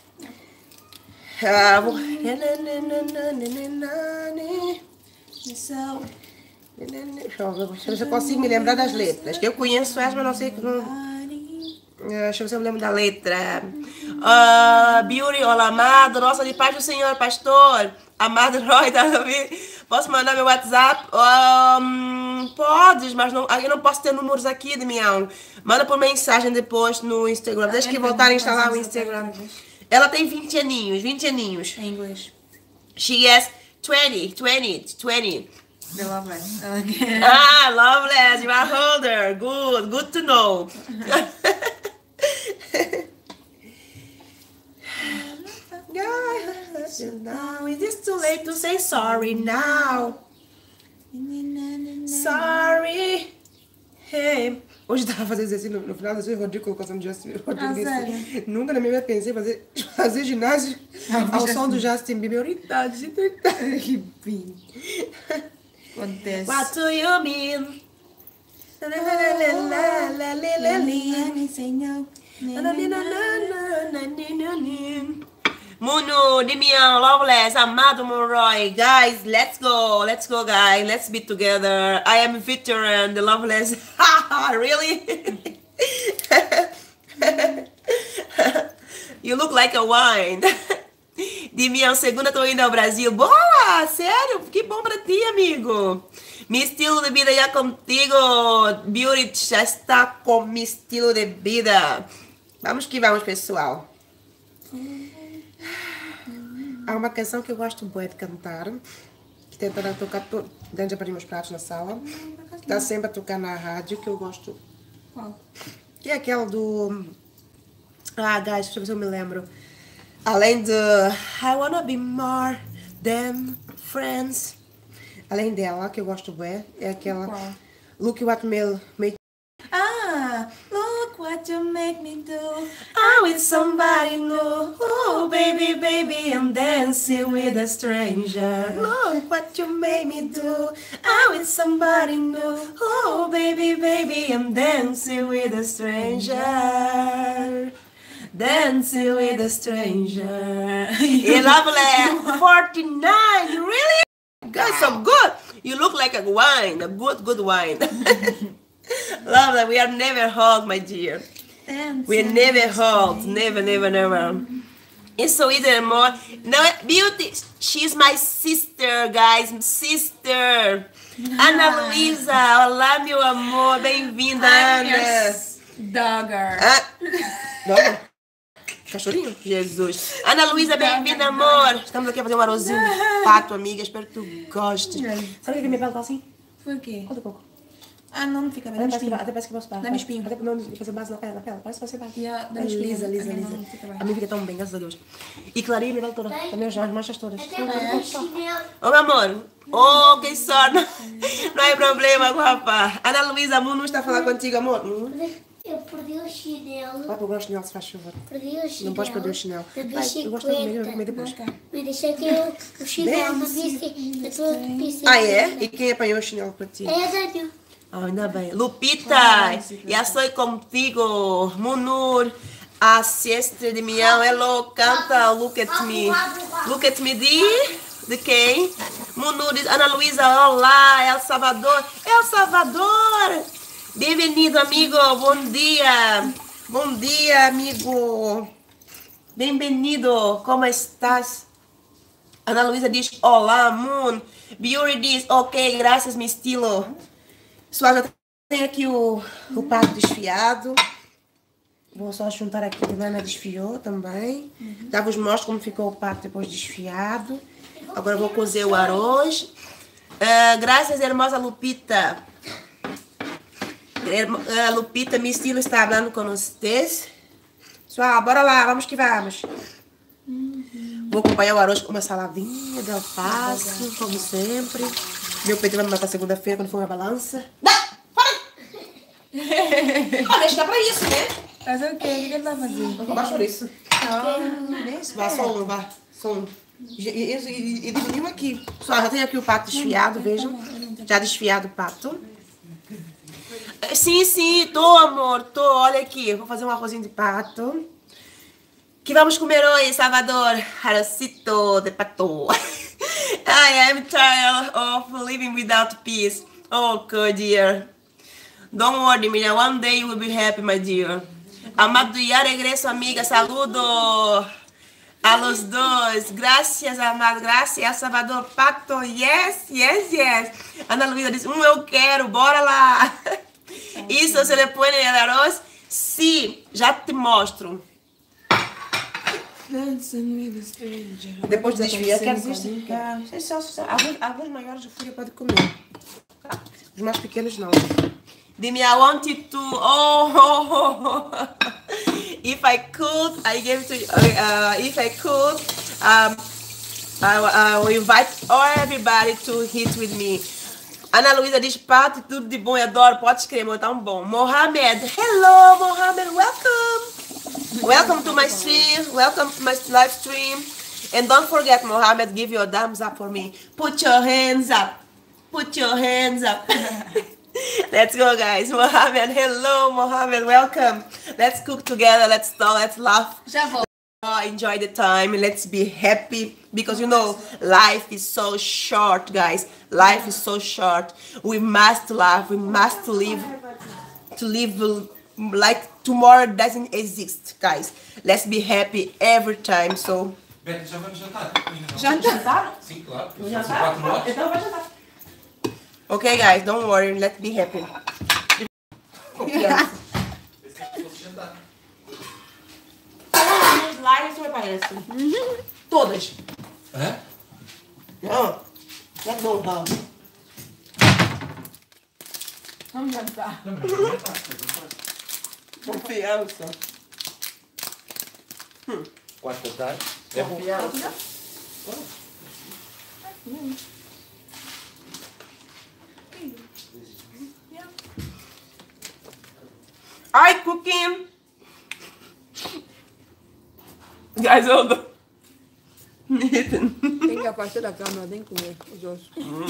Deixa eu ver se eu consigo me lembrar das letras. Que eu conheço essa, mas não sei. Deixa eu ver se eu me lembro da letra. Beauty, olá, amado. Nossa, de paz do Senhor, pastor. Amado Roy, tá ouvindo? Posso mandar meu WhatsApp? Podes, mas não, eu não posso ter números aqui de minha aula. Manda por mensagem depois no Instagram. Deixa que voltar a instalar o Instagram. Ela tem 20 aninhos. English. She has 20. The Loveless. Loveless, you are older. Good to know. Now it is too late to say sorry now. Sorry. Hey. Hoje eu tava fazendo exercício no final do Rodrigo colocando Justin Bieber. sério? Nunca na minha vida pensei em fazer ginásio ao som do Justin Bieber. Verdade. Que bem. Acontece. What do you mean? Muno, Dimião, Loveless, Amado Monroy. Guys, let's go, guys. Let's be together. I am a veteran, the Loveless. Really? You look like a wine. Dimião, segunda tô indo ao Brasil. Boa! Sério? Que bom pra ti, amigo. Mi estilo de vida já contigo. Beauty já está com mi estilo de vida. Vamos que vamos, pessoal. Há uma canção que eu gosto muito de cantar, que tenta tocar dentro de abrir meus pratos na sala. Está sempre a tocar na rádio, que eu gosto. Qual? Que é aquela do... guys, deixa eu ver se eu me lembro. Além do I wanna be more than friends. Além dela, que eu gosto bem, é aquela... Qual? Look what made... Look what you make me do. I'm with somebody new. Oh, baby, baby, I'm dancing with a stranger. Look what you made me do. I'm with somebody new. Oh, baby, baby, I'm dancing with a stranger. Dancing with a stranger. You Loveless, 49, really? Guys, so good. You look like a wine, a good wine. Love that. We are never old, my dear. We are never old. Never. It's so easy anymore. No, Beauty, she's my sister, guys. Sister. Ana Luísa, olá, meu amor. Bem-vinda, Ana. Dogger. Dogger? Cachorrinho? Jesus. Ana Luísa, bem-vinda, amor. Estamos aqui a fazer um arrozinho de pato, amiga. Espero que tu gostes. Sabe que minha pele tá assim? Por quê? Conta um pouco. Ah, não fica bem. Até parece que eu posso dar. Dá-me espinho. Até não fazer base na pele. Parece que você vai. Dá-me espinho. Lisa. Não fica bem. A minha fica tão bem, graças a Deus. E Clarinha, minha pele toda. Também as manchas todas. Chinelo. Ô, meu amor. Oh, que sorte. Não é problema, rapaz. Ana Luísa, amor, não está a falar contigo, amor. Eu perdi o chinelo. Vai pegar o chinelo, se faz favor. Perdi o chinelo. Não podes perder o chinelo. Perdi Vai, eu gosto de comer, eu vou comer depois. Me deixa que o chinelo não disse. Eu tô pensando. Ah, é? E quem apanhou o chinelo para ti? É, Daniel. Ah, ainda bem. Lupita, já estou contigo. Munur, a siesta de Mião, hello, canta Look at Me. Look at Me de quem? Munur, Ana Luísa, olá, El Salvador. El Salvador, bem-vindo, amigo, bom dia. Bom dia, amigo. Bem-vindo, como estás? Ana Luísa diz, olá, Moon. Beauty diz, ok, graças, meu estilo. Pessoal, já tem aqui o pato desfiado. Vou só juntar aqui que a Ana desfiou também. Já vos mostro como ficou o pato depois desfiado. Agora vou cozer o arroz. Graças, hermosa Lupita. Lupita, meu estilo está falando com vocês. Pessoal, bora lá, vamos que vamos. Vou acompanhar o arroz com uma saladinha de alface, como sempre. Meu peito vai me matar segunda-feira quando for a balança. Deixa dar pra isso, né? Fazer o quê? O que ele vai fazer? Vou roubar chouriço. Vai, só um, vai. Só um. E diminuiu aqui. Só, já tem aqui o pato desfiado, vejam. Já desfiado o pato. Sim, tô, amor, tô. Olha aqui, vou fazer um arrozinho de pato. Que vamos comer hoje, Salvador? Arrocito de pato. I am tired of living without peace. Oh, good dear. Don't worry, Miriam. One day you will be happy, my dear. Amado, ya regreso, amiga. Saludo a los dos. Gracias, amado. Gracias, Salvador. Pato. Yes. Ana Luísa diz, eu quero. Bora lá. Isso se le põe no arroz? Sim, já te mostro. Depois de desfiar, quero dizer, alguns maiores o filho pode comer. Os mais pequenos não. Dime, I wanted to. If I could, I gave to you. If I could, I will invite everybody to eat with me. Ana Luísa diz, pato, tudo de bom, eu adoro. Pode escrever, tão bom. Mohamed, hello, Mohamed, welcome. Welcome to my stream. Welcome to my live stream. And don't forget, Mohamed, give your thumbs up for me. Put your hands up. Put your hands up. Let's go, guys. Mohamed, hello, Mohamed, welcome. Let's cook together. Let's talk. Let's laugh. Já vou. Enjoy the time. Let's be happy because you know life is so short, guys. Life is so short. We must laugh. We must live to live like tomorrow doesn't exist, guys. Let's be happy every time. So. Beto, já vamos jantar? Jantar? Sim, claro. Jantar? 4 horas. Então vai jantar. Okay, guys, don't worry. Let's be happy. As lives me aparecem. Todas. Hã? Não. É bom, não. Vamos jantar. Não, mas não está. Confiança. 4 da tarde. Confiança. Ai, cooking. Guys, hold on. Tem que afastar da câmera, tem que comer os ossos.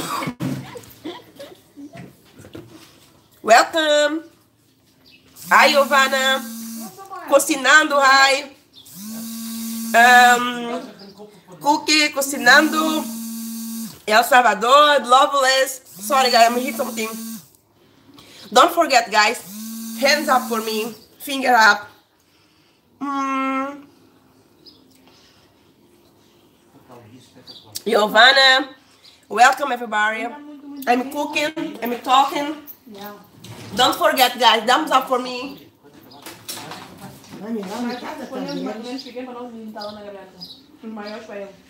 Welcome. Hi, Giovanna. Cocinando, hi. Cookie, cocinando. El Salvador, Loveless. Sorry, guys, I'm hit something. Don't forget, guys. Hands up for me. Finger up. Giovanna. Welcome, everybody. I'm cooking. I'm talking. Don't forget, guys. Thumbs up for me. Mami, lá na casa Põe os também. menos pequenos para não estar lá na garganta. Os maiores para ele.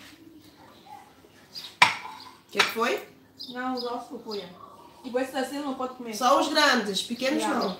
O que foi? Não, os ossos que punha. Tipo, esse assim não pode comer. Só os grandes, pequenos Yeah. não.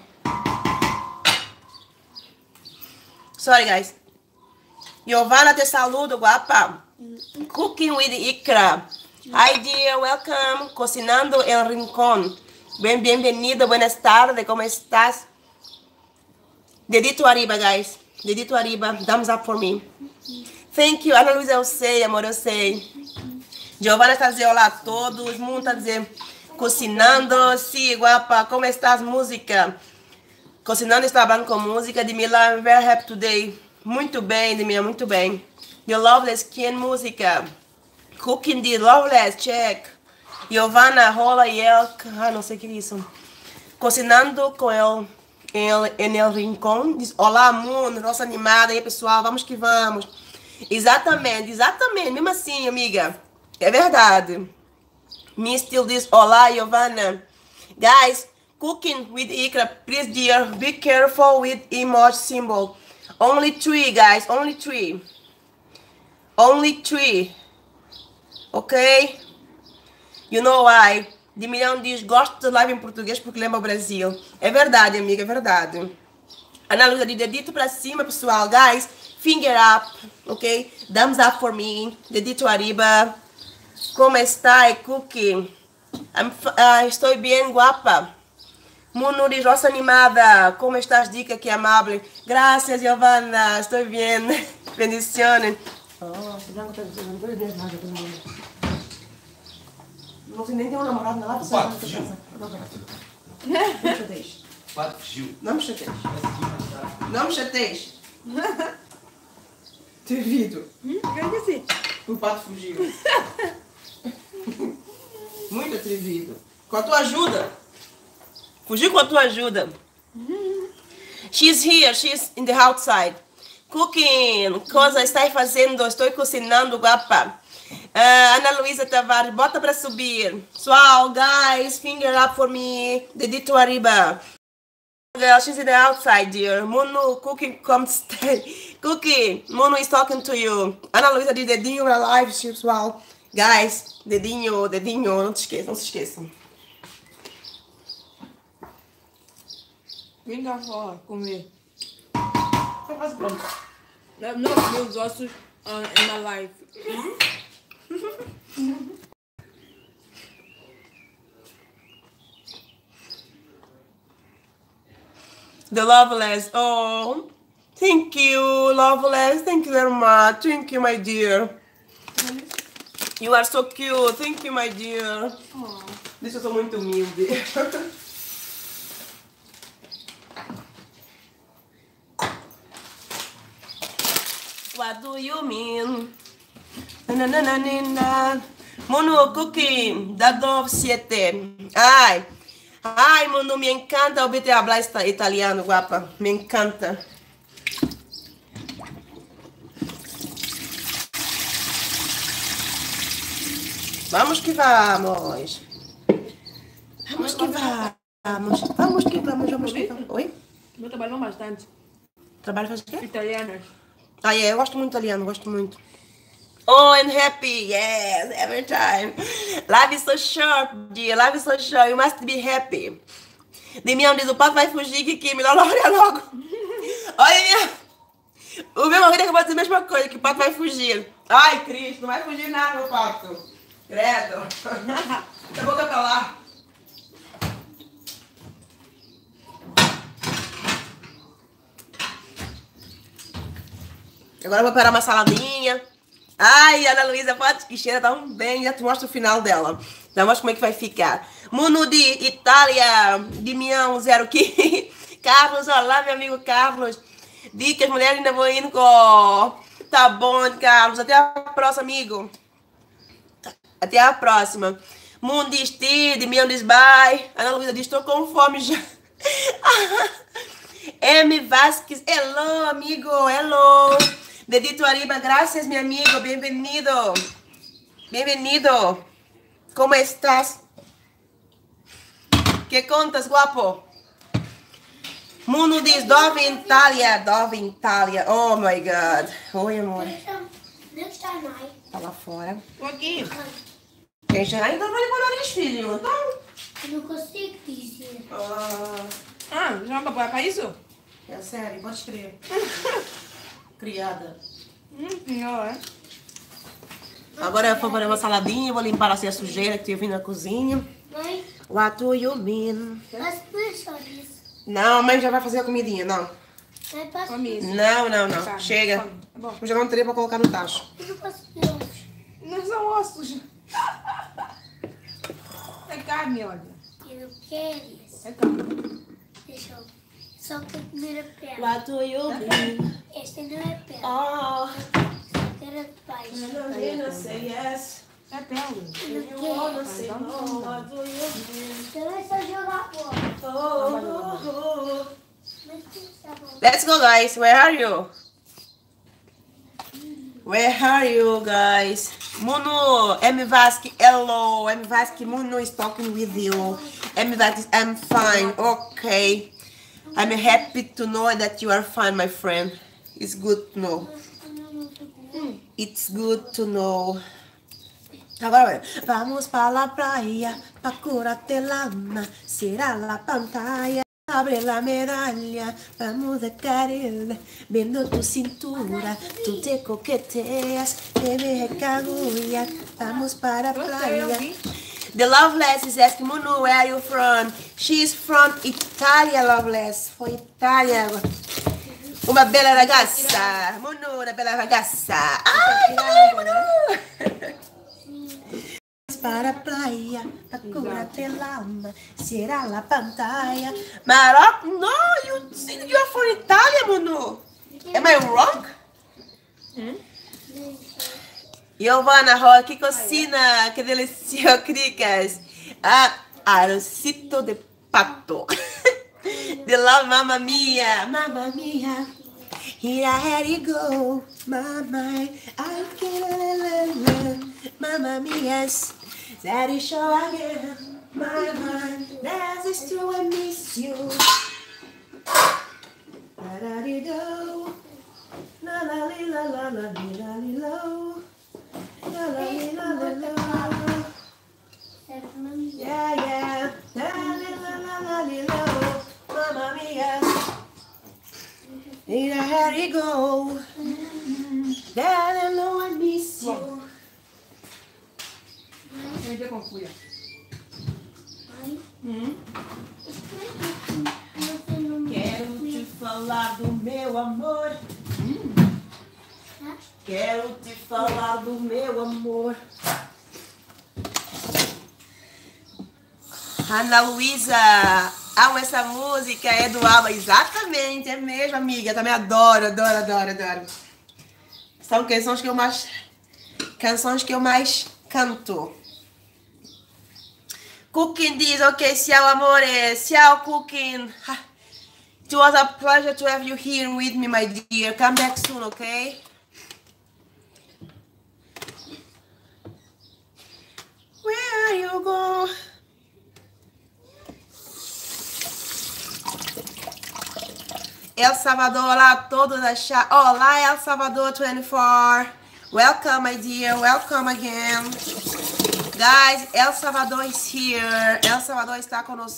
Sorry, guys. Giovanna te saludo, guapa. Cooking with Ikra. Hi, dear, welcome. Cocinando el Rincón. Bienvenido, buenas tardes, ¿cómo estás? Dedito arriba, guys. Dedito arriba. Thumbs up for me. Thank you. Ana Luísa, eu sei, amor, eu sei. Giovanna está dizendo olá a todos. Mundo está dizendo cocinando. Sim, guapa, como estás, música? Cocinando está bem com música. De Milan, very happy today. Muito bem, de Milan, muito bem. The Loveless Skin, música. Cooking the Loveless, check. Giovanna, rola e el... Ah, não sei o que é isso. Cocinando com el... em el Rincón. Diz, olá, mundo, nossa animada aí, pessoal. Vamos que vamos. Exatamente, exatamente. Mesmo assim, amiga. É verdade. Me still diz, olá, Giovanna. Guys, cooking with Ikra. Please, dear, be careful with emoji symbol. Only 3, guys. Only 3. Only 3. Ok? You know why? De Milhão diz, gosto de live em português porque lembra o Brasil. É verdade, amiga, é verdade. Ana Luísa de dedito pra cima, pessoal. Guys, finger up, ok? Thumbs up for me. Dedito arriba. Como está, Cookie? Estou bem, guapa. Mundo de roça animada. Como estás, dica que amável? Graças, Giovanna. Estou bem. Bendiciones. Oh, você nem tem um namorado na lá, O pato fugiu. Não me chateias. O pato fugiu. Não me chateias. Não me chateias. Devido. Acredite. O pato fugiu. Muito atrevido. Com a tua ajuda. Fugiu com a tua ajuda. She's here. She's in the outside. Cooking. Coisa está fazendo. Estou cocinando, guapa. Ana Luísa Tavares, bota pra subir. Pessoal, guys, finger up for me. Dedito arriba. Girl, she's in the outside, dear. Munu, Cookie, come stay. Cookie, Munu is talking to you. Ana Luísa de dedinho pra live, pessoal. Guys, dedinho, dedinho, não se esqueçam, não se esqueçam. Vem cá fora comer. Tá quase pronto. Não comer os ossos na live. The Loveless. Oh, thank you, Loveless. Thank you very much. Thank you, my dear. You are so cute. Thank you, my dear. Oh. Deixa eu sou muito humilde. What do you mean? Nananana. Mono Cookie, da Dove 7. Ai. Ai, Mono, me encanta ouvir hablar italiano, guapa. Me encanta. Vamos que vamos. Vamos que vamos. Vamos que vamos, vamos que vamos. Oi? Eu trabalho bastante. Trabalho faz o quê? Italianas. Ah, é, eu gosto muito italiano, gosto muito. Oh, and happy, yes, every time. Life is so short, dear, life is so short, you must be happy. Demião diz, o pato vai fugir, que melhor olhar logo. Olha, o meu marido acabou de dizer a mesma coisa, que o pato vai fugir. Ai, Cristo, não vai fugir nada, meu pato. Credo. A boca pra lá. Agora eu vou preparar uma saladinha. Ai, Ana Luísa, pode que cheira tão bem. Já te mostro o final dela. Já mostro como é que vai ficar. Muno de Itália, de Mião, 0 aqui. Carlos, olá, meu amigo Carlos. Dicas, mulheres ainda vão indo com... Tá bom, Carlos. Até a próxima, amigo. Até a próxima. Mundo diz ti, de Mião diz bye. Ana Luísa diz, estou com fome já. M. Vasquez, hello, amigo, hello. Dedito arriba, gracias, mi amigo, bienvenido. Bienvenido. ¿Cómo estás? ¿Qué contas, guapo? Muno diz Dove in Italia, Dove in Italia. Oh my God. Oi, amor. Next time I. Tá lá fora. Tô aqui. Quem chegar então vai demorar os filhos, então. Eu não consigo dizer. Ah, Já vai pra isso? é sério, pode escrever. Criada. Senhor, é? Agora eu vou fazer uma saladinha, vou limpar assim a sujeira que eu vi na cozinha. Mãe, What do you mean? posso pôr só isso? Não, a mãe já vai fazer a comidinha, não. Mãe, posso Come isso. Não, não, não. Tá, Chega. come. Tá bom. Eu já não teria pra colocar no tacho. Eu não posso ter ovos. Não são ossos. É carne, olha. Eu não quero isso. É carne. Deixa eu. Só que a primeira perna. What do you mean? Esta não é perna. Oh, Só quero a paz. I'm gonna say yes. É pele. Eu You não wanna quero. say no, what do you mean? Eu não só jogar fora. Oh. Mas que tá bom. Let's go, guys. Where are you? Where are you, guys? Muno, M. Vasque, hello. M. Vasque, Muno is talking with you. M. Vasque, I'm fine. Okay. I'm happy to know that you are fine, my friend. It's good to know. It's good to know. Agora, vamos para la playa, pa curarte el alma, será la pantalla, abre la medalla, vamos de caril, viendo tu cintura, tú te coqueteas, te ves cagulla, vamos para playa. The Loveless is asking, Muno, where are you from? She's from Italia, Loveless, from Italia. Uma bela ragazza, Muno, una bella ragazza. Ai, ai, Muno! Para a playa, a curarte el alma, será la pantalla. Marocco? No, you are from Italia, Muno. Am I wrong? Giovanna Roa, que cocina, que delicioso, cricas. Arrocito de pato. De love, mamma mia, mamma mia. Here I had you go, mama. I can't, mamma mia. Daddy show again, my mind. That's it's true, I miss you. La da di do, la la li la la la li la li lo, la la li la la la. Yeah, yeah, la li la la la li lo, mamma mia. Need I had it go, Daddy know I miss you. Vem ver com cuia. Quero te falar do meu amor. Quero te falar do meu amor. Ana Luísa, amo essa música, é do Alba. Exatamente, é mesmo, amiga. Eu também adoro, adoro, adoro, adoro. São canções que eu mais canto. Cooking diz, ok, ciao amore, ciao Cooking. It was a pleasure to have you here with me, my dear. Come back soon, okay? Where are you going? El Salvador, olá a todos. Olá, El Salvador 24. Welcome, my dear. Welcome again. Guys, El Salvador is here. El Salvador está com nós.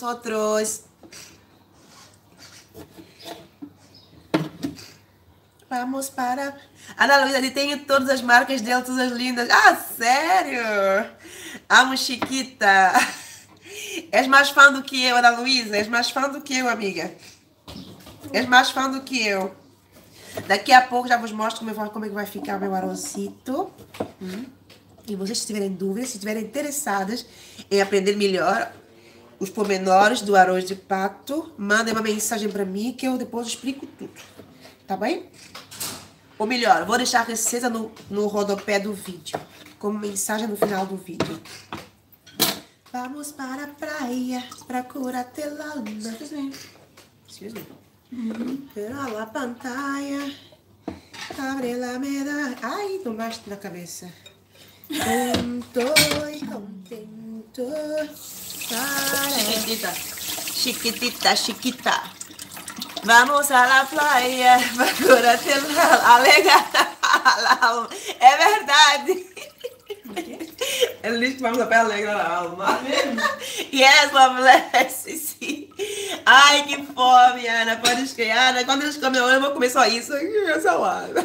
Vamos para... Ana Luísa, ali tenho todas as marcas dela, todas lindas. Ah, sério? Amo Chiquita. És mais fã do que eu, Ana Luísa. És mais fã do que eu, amiga. És mais fã do que eu. Daqui a pouco já vos mostro como é que vai ficar o meu arrocito. E vocês, se tiverem dúvidas, se estiverem interessadas em aprender melhor os pormenores do arroz de pato, mandem uma mensagem para mim que eu depois explico tudo. Tá bem? Ou melhor, vou deixar a receita no rodapé do vídeo, como mensagem no final do vídeo. Vamos para a praia, para curarte el alma. Excuse me. Pero la pantalla, abre la medalla. Ai, tomaste na cabeça. Contento. Chiquitita. Chiquitita, chiquita. Vamos a la playa para curarte alegrar a alma. É verdade. Ele diz que vamos a pé alegrar a alma. Yes, loveless. Sim. Ai, que fome, Ana. Pode escrever. Ana, quando eles comem, eu vou comer só isso. Ai, salada.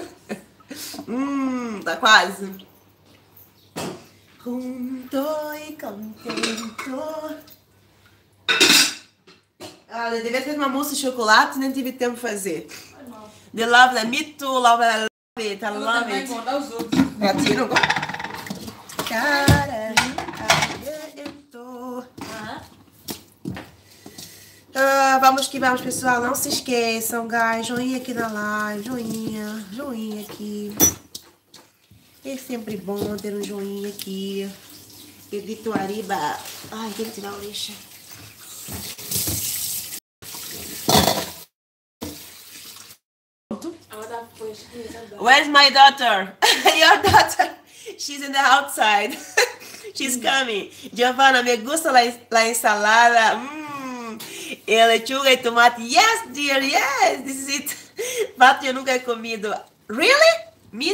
Tá quase. Junto e contento. Olha, eu devia ter uma mousse de chocolate, nem tive tempo de fazer. The love that me too, love that I love it, I love it. Vou dar os outros. É, tira, cara, vamos que vamos, pessoal. Não se esqueçam, guys. Joinha aqui na live. Joinha aqui. É sempre bom ter um joinha aqui. Edito Ariba. Ai, tem que tirar o lixo. Where's my daughter? Your daughter. She's in the outside. She's coming. Giovanna, me gusta la ensalada. Lechuga e tomate. Yes, dear, yes. This is it. Pato eu nunca he comido. Really?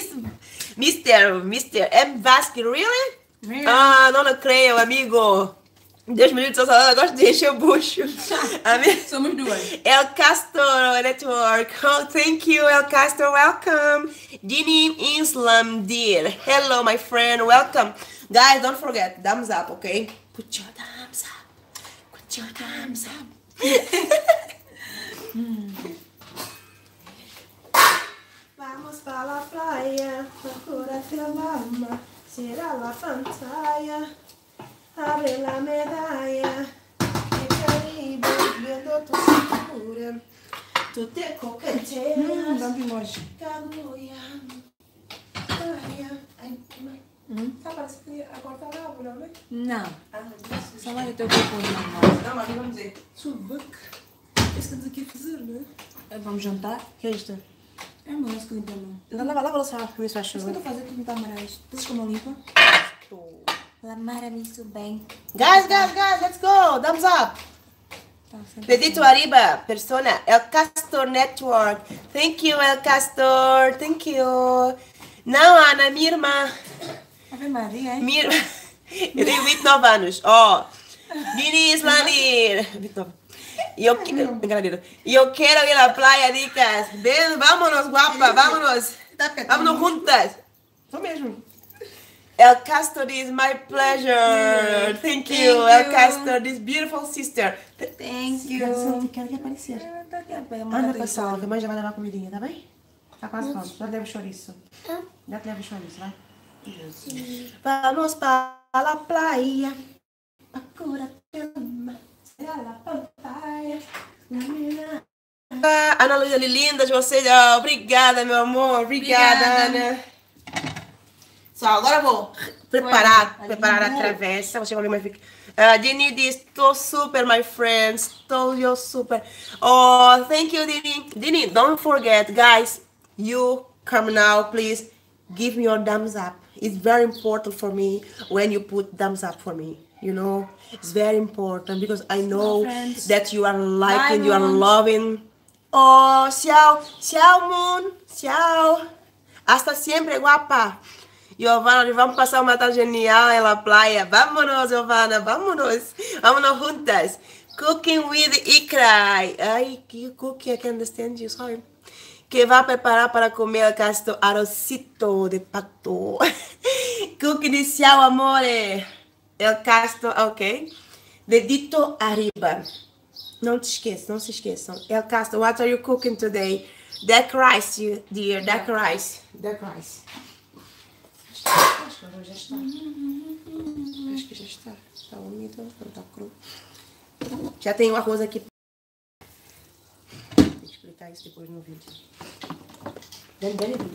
Mr. M. Vasque, really? Ah, não creio, amigo. Deus me livre de sua salada, gosto de encher o bucho. Somos duas. El Castor Network. Oh, thank you, El Castor. Welcome. Dini Islam, dear. Hello, my friend. Welcome. Guys, don't forget, thumbs up, okay? Put your thumbs up. Put your thumbs up. Vamos para la playa, procúrate el alma, será la pantalla. Abre la medalla, de Caribe, viendo tu cintura, tu te coqueteas, Tá, parece que agora tá bravo, não é? Não. Só vai ter o corpo normal. Não, mas vamos dizer, subaca. Estamos aqui a fazer, não é? Vamos jantar? O que é isto? É uma louça que limpa a mão. Lava a louça, me faz Mas o que eu favor. estou a fazer para limpar amarais? Vocês como limpa? Lamara me isso bem. Guys, let's go, thumbs up. Dedito arriba, persona, El Castor Network. Thank you, El Castor, thank you. Não, Ana, minha irmã. Ave Maria, hein? Minha irmã. Eu tenho 29 anos. Ó, Dini Islandir. 29. Eu quero ir à praia, dicas. Ven, vámonos, guapa, vámonos. Vámonos juntas. Só mesmo. El Castor is my pleasure. Thank you, El Castor, this beautiful sister. Thank you. Eu quero que aparecer. Anda pra sala, que a mãe já vai levar comidinha, tá bem? Tá quase pronto. Já te leva o chouriço. Já te leva o chouriço, vai. Vamos para a praia. A cura será la pantalla. Ana Luísa, lindas vocês. Obrigada, meu amor. Obrigada, Ana. Só, agora eu vou preparar a travessa. Você vai ver mais. Dini diz, tô super, my friends. Tô eu super. Oh, thank you, Dini. Dini, don't forget, guys. You come now, please. Give me your thumbs up. It's very important for me when you put thumbs up for me. You know, it's very important because I know that you are liking, you are loving. Oh, ciao, ciao, Moon, ciao. Hasta siempre, guapa. Giovanna, vamos passar uma tarde genial na praia. Vámonos, Giovanna, vámonos. Vámonos juntas. Cooking with Ikra. Ai, que cookie, I can understand you, sorry. Que vai preparar para comer o casto arrocito de pato. Cookie inicial, amore. El casto, ok. Dedito arriba. Não te esqueçam, não se esqueçam. El casto, what are you cooking today? Duck rice, dear, duck rice. Duck rice. Acho que já está. Acho que já está. Está úmido, não está cru. Já tem o arroz aqui. Vou explicar isso depois no vídeo. Dani,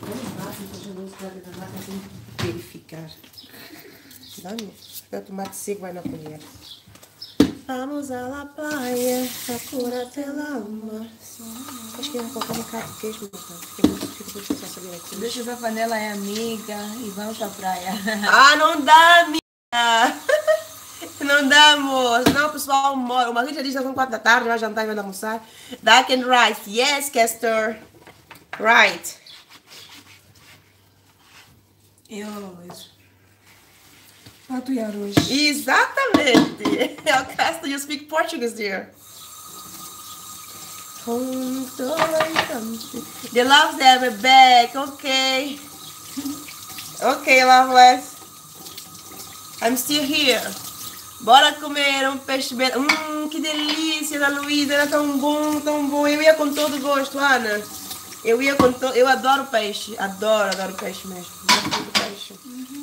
verificar. Dani, o tomate seco vai na colher. Vamos a la playa, a cura te la alma. Acho que eu vou colocar um bocado de queijo, porque fica muito difícil saber aqui. Deixa eu ver a panela, é amiga, e vamos pra praia. Ah, não dá, amiga! Não andamos. Não, pessoal, o Margarida diz que são 4 da tarde, vai jantar e vai almoçar. Dark and right. Yes, Castor. Right. Eu arroz. Pato e arroz. Exatamente. O Castor, you speak Portuguese, dear. The loves that we're back. Okay. Okay, loveless. I'm still here. Bora comer um peixe bem. Que delícia, Ana Luísa. Era tão bom, tão bom. Eu ia com todo gosto, Ana. Eu ia com todo. Eu adoro peixe. Adoro peixe mesmo. Adoro peixe.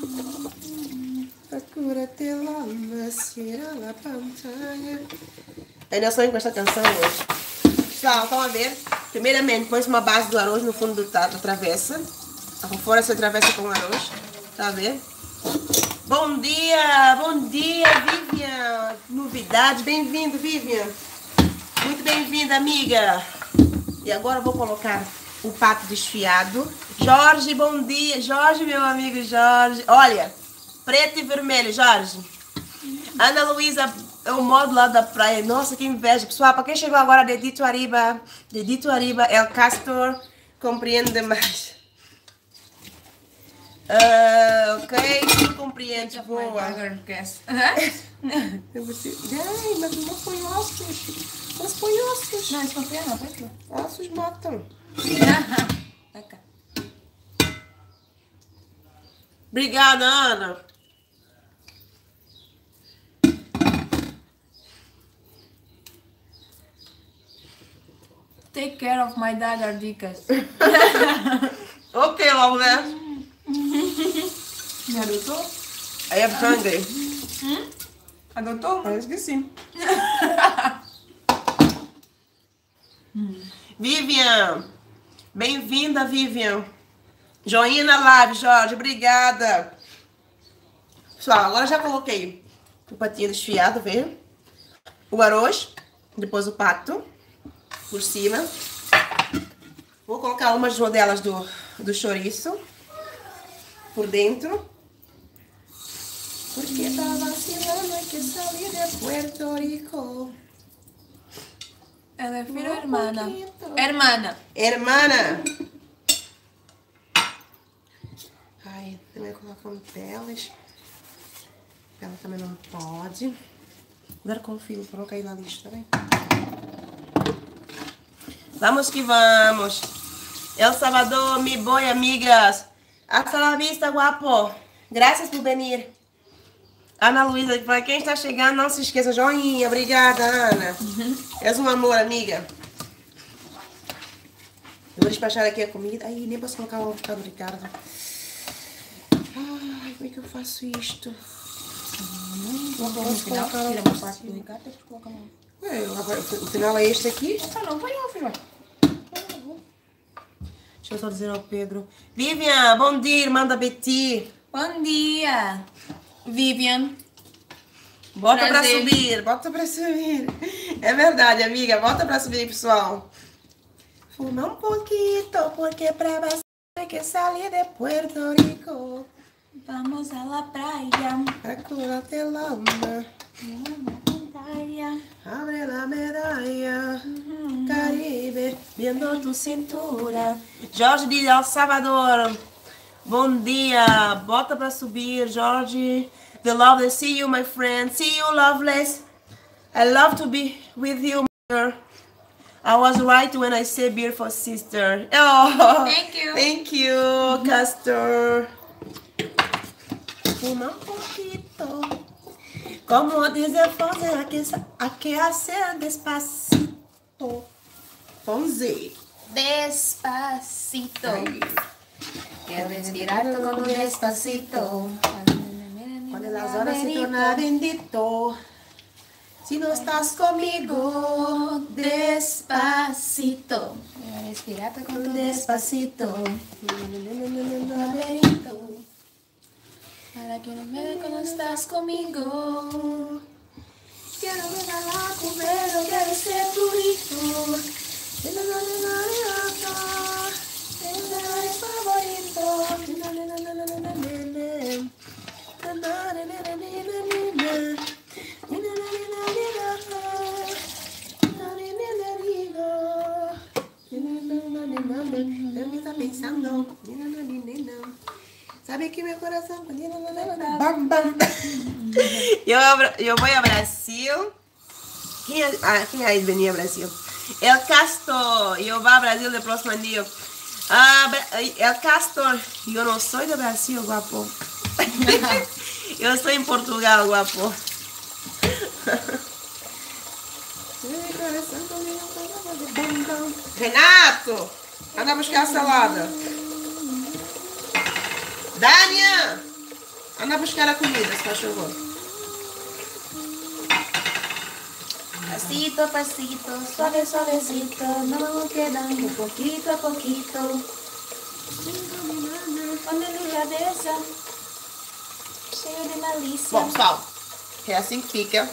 Procura-te lá, nascerá na pantalla. Ainda sonho com esta canção hoje. Pessoal, estão a ver? Primeiramente, põe uma base do arroz no fundo da travessa. Fora essa travessa com arroz. Tá a ver? Bom dia, Vivian. Novidade, bem-vindo, Vivian. Muito bem-vinda, amiga. E agora eu vou colocar o pato desfiado. Jorge, bom dia. Jorge, meu amigo Jorge. Olha, preto e vermelho, Jorge. Ana Luísa, é o modo lá da praia. Nossa, que inveja. Pessoal, para quem chegou agora de Dito Arriba, El Castor, compreende mais. Ok, tu compreende, boa. Ai, mas não põe ossos. Mas põe ossos. não, isso não foi não, foi tu. Ossos matam. Tá cá. Obrigada, Ana. Take care of my dog, Ardicas. Ok, loveless. Me adotou? I am hungry. Adotou? Parece que sim. Vivian. Bem-vinda, Vivian. Joinha na live, Jorge. Obrigada. Pessoal, agora já coloquei o patinho desfiado, vê? O arroz. Depois o pato. Por cima. Vou colocar umas rodelas do chouriço. Por dentro. Porque tá vacilando que saí de Puerto Rico. Ela é filha ou hermana? Hermana. Hermana. Ai, também colocando pelas. Ela também não pode. Agora confio para não cair na lista, tá bem? Vamos que vamos. El Salvador, mi boy, amigas. Hasta la vista, guapo. Graças por venir. Ana Luísa, para quem está chegando, não se esqueça. Joinha, obrigada, Ana. És um amor, amiga. Eu vou despachar aqui a comida. Ai, nem posso colocar o avocado do Ricardo. Ai, como é que eu faço isto? Não posso colocar tira uma parte do Ricardo, depois coloca lá. O final é este aqui. Ah, não, põe lá, filho. Deixa eu só dizer ao Pedro. Vivian, bom dia, irmã da Betty. Bom dia, Vivian. Bota pra Prazer. subir, bota pra subir. É verdade, amiga, bota pra subir, pessoal. Fuma um pouquinho, porque pra bastante que saí de Puerto Rico. Vamos a la playa. Acúrate la alma, abre la medalla. Caribe, viendo tu cintura. Jorge de El Salvador. Bom dia, bota pra subir, Jorge. The Loveless, see you, my friend. See you, Loveless. I love to be with you, mother. I was right when I said beautiful sister. Oh, Thank you. Thank you, Castor. Fuma un poquito. Como dice Fonse, aqui hacer despacito. Fonse. Despacito. Quiero respirar todo despacito. Cuando las horas se tornan bendito. Si no estás conmigo, Despacito. Respirar con tu despacito. laberinto. Para que no me vea cuando estás conmigo. Quiero regalar comer, quiero ser tu hijo. Favorito. Sabe que meu coração... Bam, bam. Eu vou ao Brasil. Quem aí vem ao Brasil? El Castor. Eu vou ao Brasil no próximo dia. El Castor. Eu não sou do Brasil, guapo. Eu estou em Portugal, guapo. Renato, anda buscar a salada. Dania, anda buscar a comida, se faz favor. Pasito a pasito, suave suavecito, no quedan poquito a poquito. Con delicadeza, cheio de malícia. Bom, pessoal, é assim que fica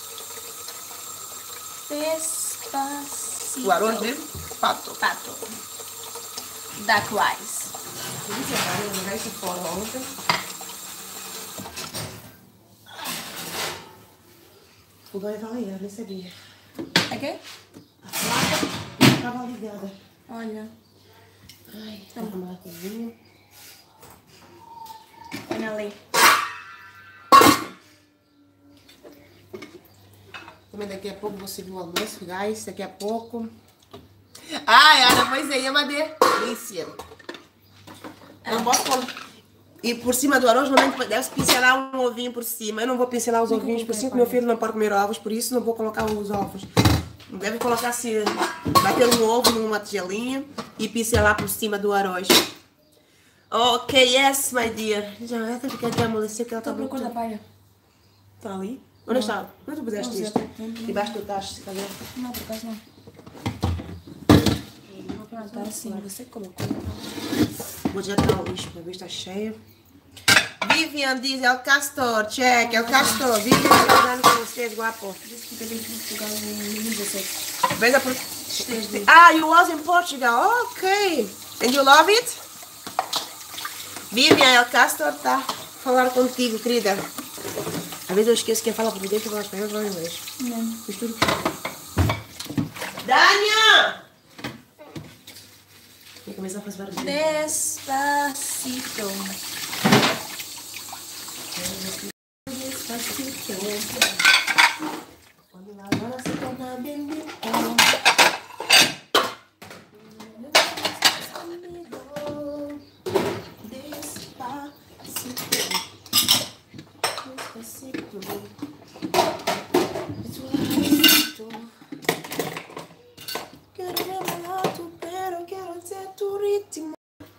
Despacito. o arroz de pato. Pato. Duck rice. Eu jogar isso fora ontem. O banho vai ligar, nem sabia. É quê? A placa estava ligada. Olha. Ai, tá uma cozinha. Olha ali. Também daqui a pouco você viu o almoço, guys. Daqui a pouco. Ai, Ana, pois é, uma delícia. Não posso pôr. E por cima do arroz, normalmente deve pincelar um ovinho por cima. Eu não vou pincelar os ovinhos por cima, porque meu filho não pode comer ovos, por isso não vou colocar os ovos. Deve colocar assim, bater um ovo numa tigelinha e pincelar por cima do arroz. Ok, yes, my dear. Já até ficar aqui amolecer que ela tá muito... da palha. Tá ali? Onde está? Onde tu puseste isto? Debaixo do tacho, cadê? Não, por acaso não. Tá assim, você colocou. Vou diretar o lixo pra ver se tá cheio. Vivian diz, é o Castor, check, é o Castor. Vivian tá dando com vocês, guapo. Disse que teve em Portugal em 2017. Venha por... Ah, you was in Portugal, ok. And you love it? Vivian, é o Castor, tá falando contigo, querida. Às vezes eu esqueço quem fala português e fala espanhol ou inglês. Não. Misturo. Dania! E começar a fazer barulho. Despacito. Despacito. Quando la hora se torna bendito. Despacito. Despacito. Despacito. Quero revelar tu, pero quero ser tu ritmo.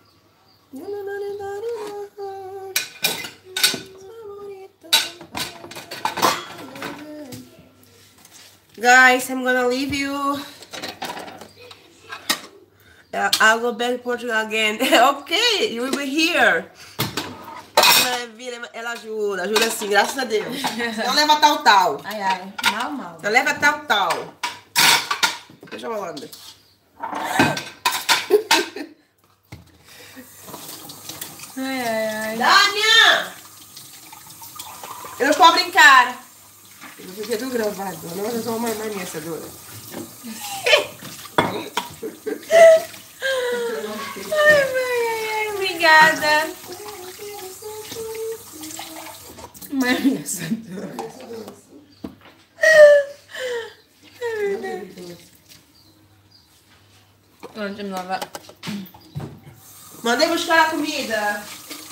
Guys, I'm gonna leave you. I'll go back to Portugal again. Okay, you will be here. Ela ajuda, ajuda sim, graças a Deus. Não leva tal. Ai, ai. Mal. Não leva tal. Deixa eu falar. Ai. Dania! Eu não estou a brincar. Eu fiquei tudo gravado. Não, eu sou uma mãe ameaçadora. Ai, obrigada. Mãe ameaçadora. Onde me lavar? Mandei buscar a comida.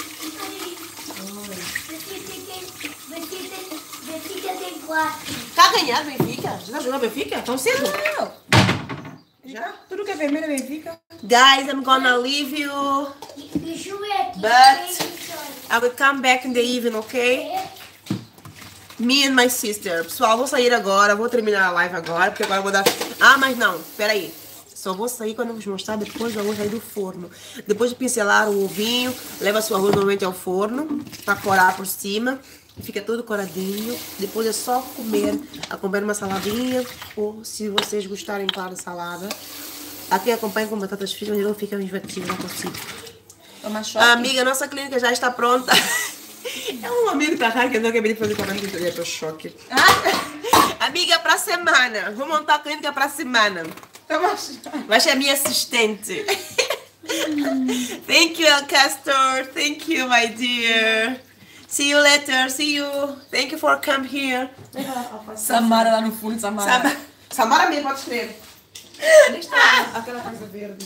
Benfica tem 4. Tá ganhado, Benfica? Já jogou Benfica? Tão cedo? Não. Já? Tudo que é vermelho é Benfica. Guys, I'm gonna leave you. E Juventus. But I will come back in the evening, okay? Me and my sister. Pessoal, vou sair agora. Vou terminar a live agora, porque agora eu vou dar... Ah, mas não. Peraí. Só vou sair quando eu vos mostrar depois do arroz sair do forno. Depois de pincelar o ovinho, leva seu arroz normalmente ao forno, pra corar por cima. Fica todo coradinho. Depois é só comer uma saladinha. Ou se vocês gostarem, claro, de salada. Aqui acompanha com batatas fritas, mas não fica enjoativo, não consigo. Toma choque. Amiga, nossa clínica já está pronta. É um amigo da Raquel que eu acabei de fazer comando de eu tô choque. Amiga, pra semana. Vou montar a clínica pra semana. Toma choque. Vai ser minha assistente. Thank you, El Castor. Thank you, my dear. See you later. See you. Thank you for coming here. Samara lá no fundo, Samara. Samara mesmo, pode escrever. Onde está aquela casa verde?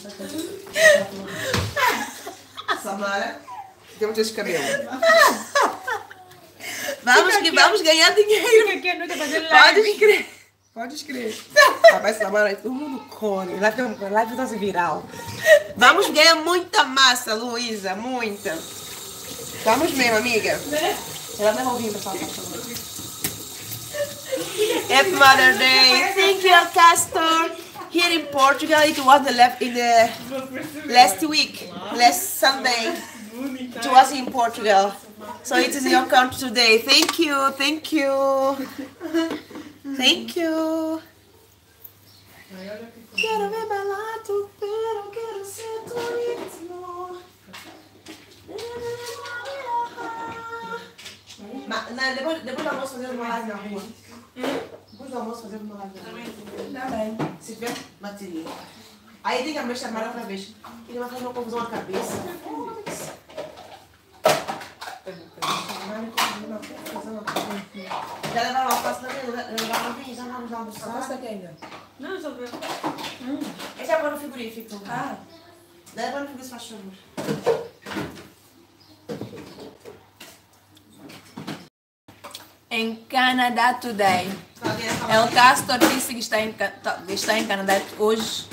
Samara, temos esse cabelo. Vamos ganhar dinheiro. Aqui é noite fazer Pode escrever. Pode escrever. Vai, Samara, todo mundo come. Live tá se viral. Vamos ganhar muita massa, Luísa. Muita. Vamos mesmo, amiga. Ela não vai ouvir, pessoal. Happy Mother's Day. Thank you, Castor. Here in Portugal, it was in the last week, last Sunday. It was in Portugal. So it is your country today. Thank you, thank you. Thank you. Quero ver bailar tu pero, quero ser tu ritmo. Depois do almoço fazer uma live na rua. Depois do almoço fazer uma live na rua. Também. Se tiver bateria. Aí tem que me chamar outra vez. Ele vai fazer uma confusão na cabeça. Já levaram uma alface também? Já vamos almoçar. Almoça aqui ainda? Não, só ver. Esse é agora no frigorífico. Ah. Leva no frigorífico, faz favor. Em Canadá Today. El Castor disse que está em Canadá hoje.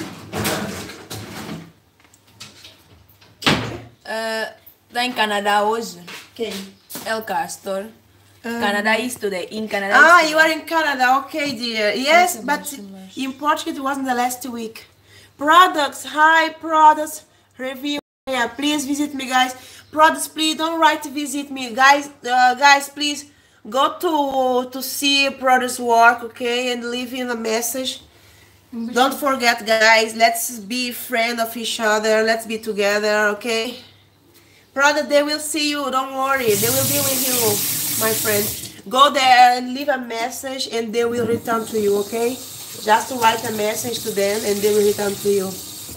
Está em Canadá hoje. Quem? El Castor. Canada is today. In Canada. Ah, you are in Canada. Okay, dear. Yes, but in Portugal it wasn't the last week. Products, hi, products, review. Yeah, please visit me, guys. Products, please don't write to visit me, guys. Guys, please go to see products work, okay, and leave in a message. Don't forget, guys. Let's be friends of each other. Let's be together, okay. Product, they will see you. Don't worry. They will be with you, my friend. Go there and leave a message and they will return to you, okay? Just write a message to them and they will return to you.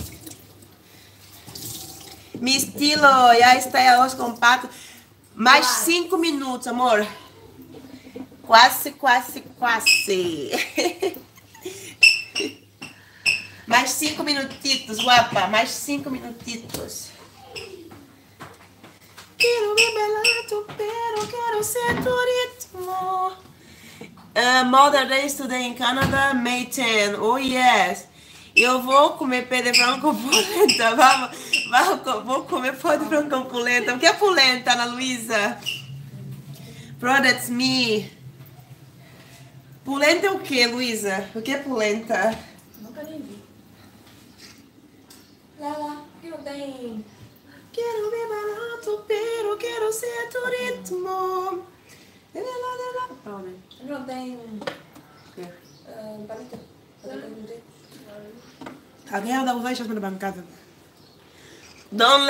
Mi estilo, já está arroz compacto. Mais 5 minutos, amor. Quase. Mais 5 minutitos, guapa. Mais 5 minutitos. Quero me bailar tu pero, quero ser tu ritmo. Mother Day today in Canada, May 10. Oh yes. Eu vou comer pé de frango com polenta. Vou comer pé de frango com polenta. O que é polenta, Ana Luísa? Products me. Polenta é o que, Luísa? O que é polenta? Nunca nem vi. Lá, que não tem. Quero me bailar tu pero, quero ser tu ritmo. Não tem. ¿Qué? Palito. Alguém anda usando isso na bancada. Don't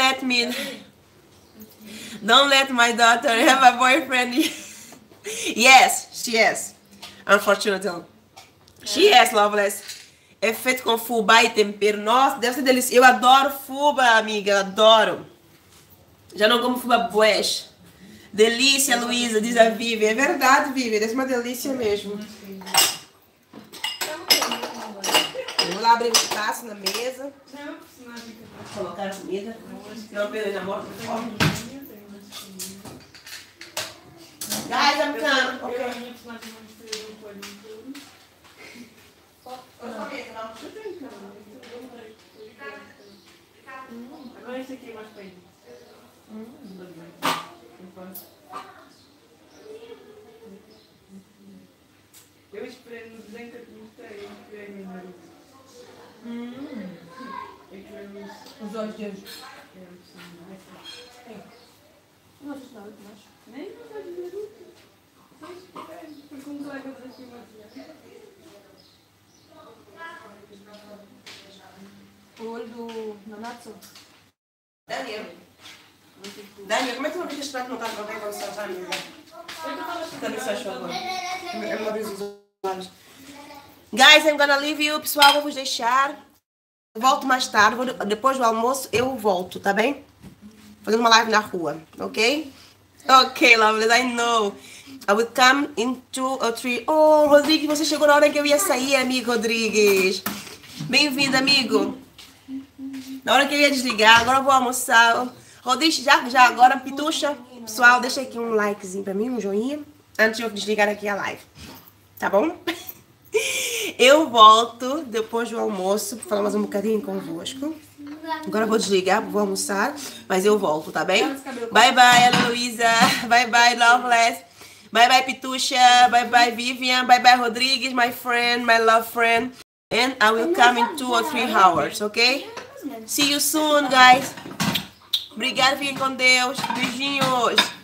let my daughter have a boyfriend. Yes, she has. Unfortunately. She has, Loveless. É feito com fubá e tempero. Nossa, deve ser delicioso. Eu adoro fubá, amiga. Adoro. Já não como fubá bués. Delícia, Luísa, diz a Vivi. É verdade, Vivi. Deve ser uma delícia mesmo. Vamos lá abrir um espaço na mesa. Colocar a comida. Não, Pedro, na morte. Guys, I'm coming. Okay. Agora esse aqui é mais para ele. Eu esperei no desenho que eu te mostrei. Eu esperei meu marido. Os olhos deles. Não acho nada demais. Nem os olhos de adulto. Foi com um colega da estimação. O olho do Nanatsu. Daniel, como é que tu não viste este prato não está para ver quando você está ali? Também se achou agora. É uma vez os olhos. Guys, I'm gonna leave you. Pessoal, vou vos deixar. Volto mais tarde, depois do almoço eu volto, tá bem? Fazendo uma live na rua, ok? Ok, lovelies, I know. I will come in 2 or 3. Oh, Rodrigues, você chegou na hora que eu ia sair, amigo Rodrigues. Bem-vindo, amigo. Na hora que eu ia desligar, agora eu vou almoçar. Rodrigues, já agora, Pitucha. Pessoal, deixa aqui um likezinho pra mim, um joinha, antes de eu desligar aqui a live. Tá bom? Eu volto depois do almoço pra falar mais um bocadinho convosco. Agora eu vou desligar, vou almoçar, mas eu volto, tá bem? Bye bye, Ana Luísa. Bye bye, Loveless. Bye bye, Pitucha. Bye bye, Vivian. Bye bye, Rodrigues, my friend, my love friend. And I will come in 2 or 3 hours, ok? See you soon, guys. Obrigada, fiquem com Deus. Beijinhos.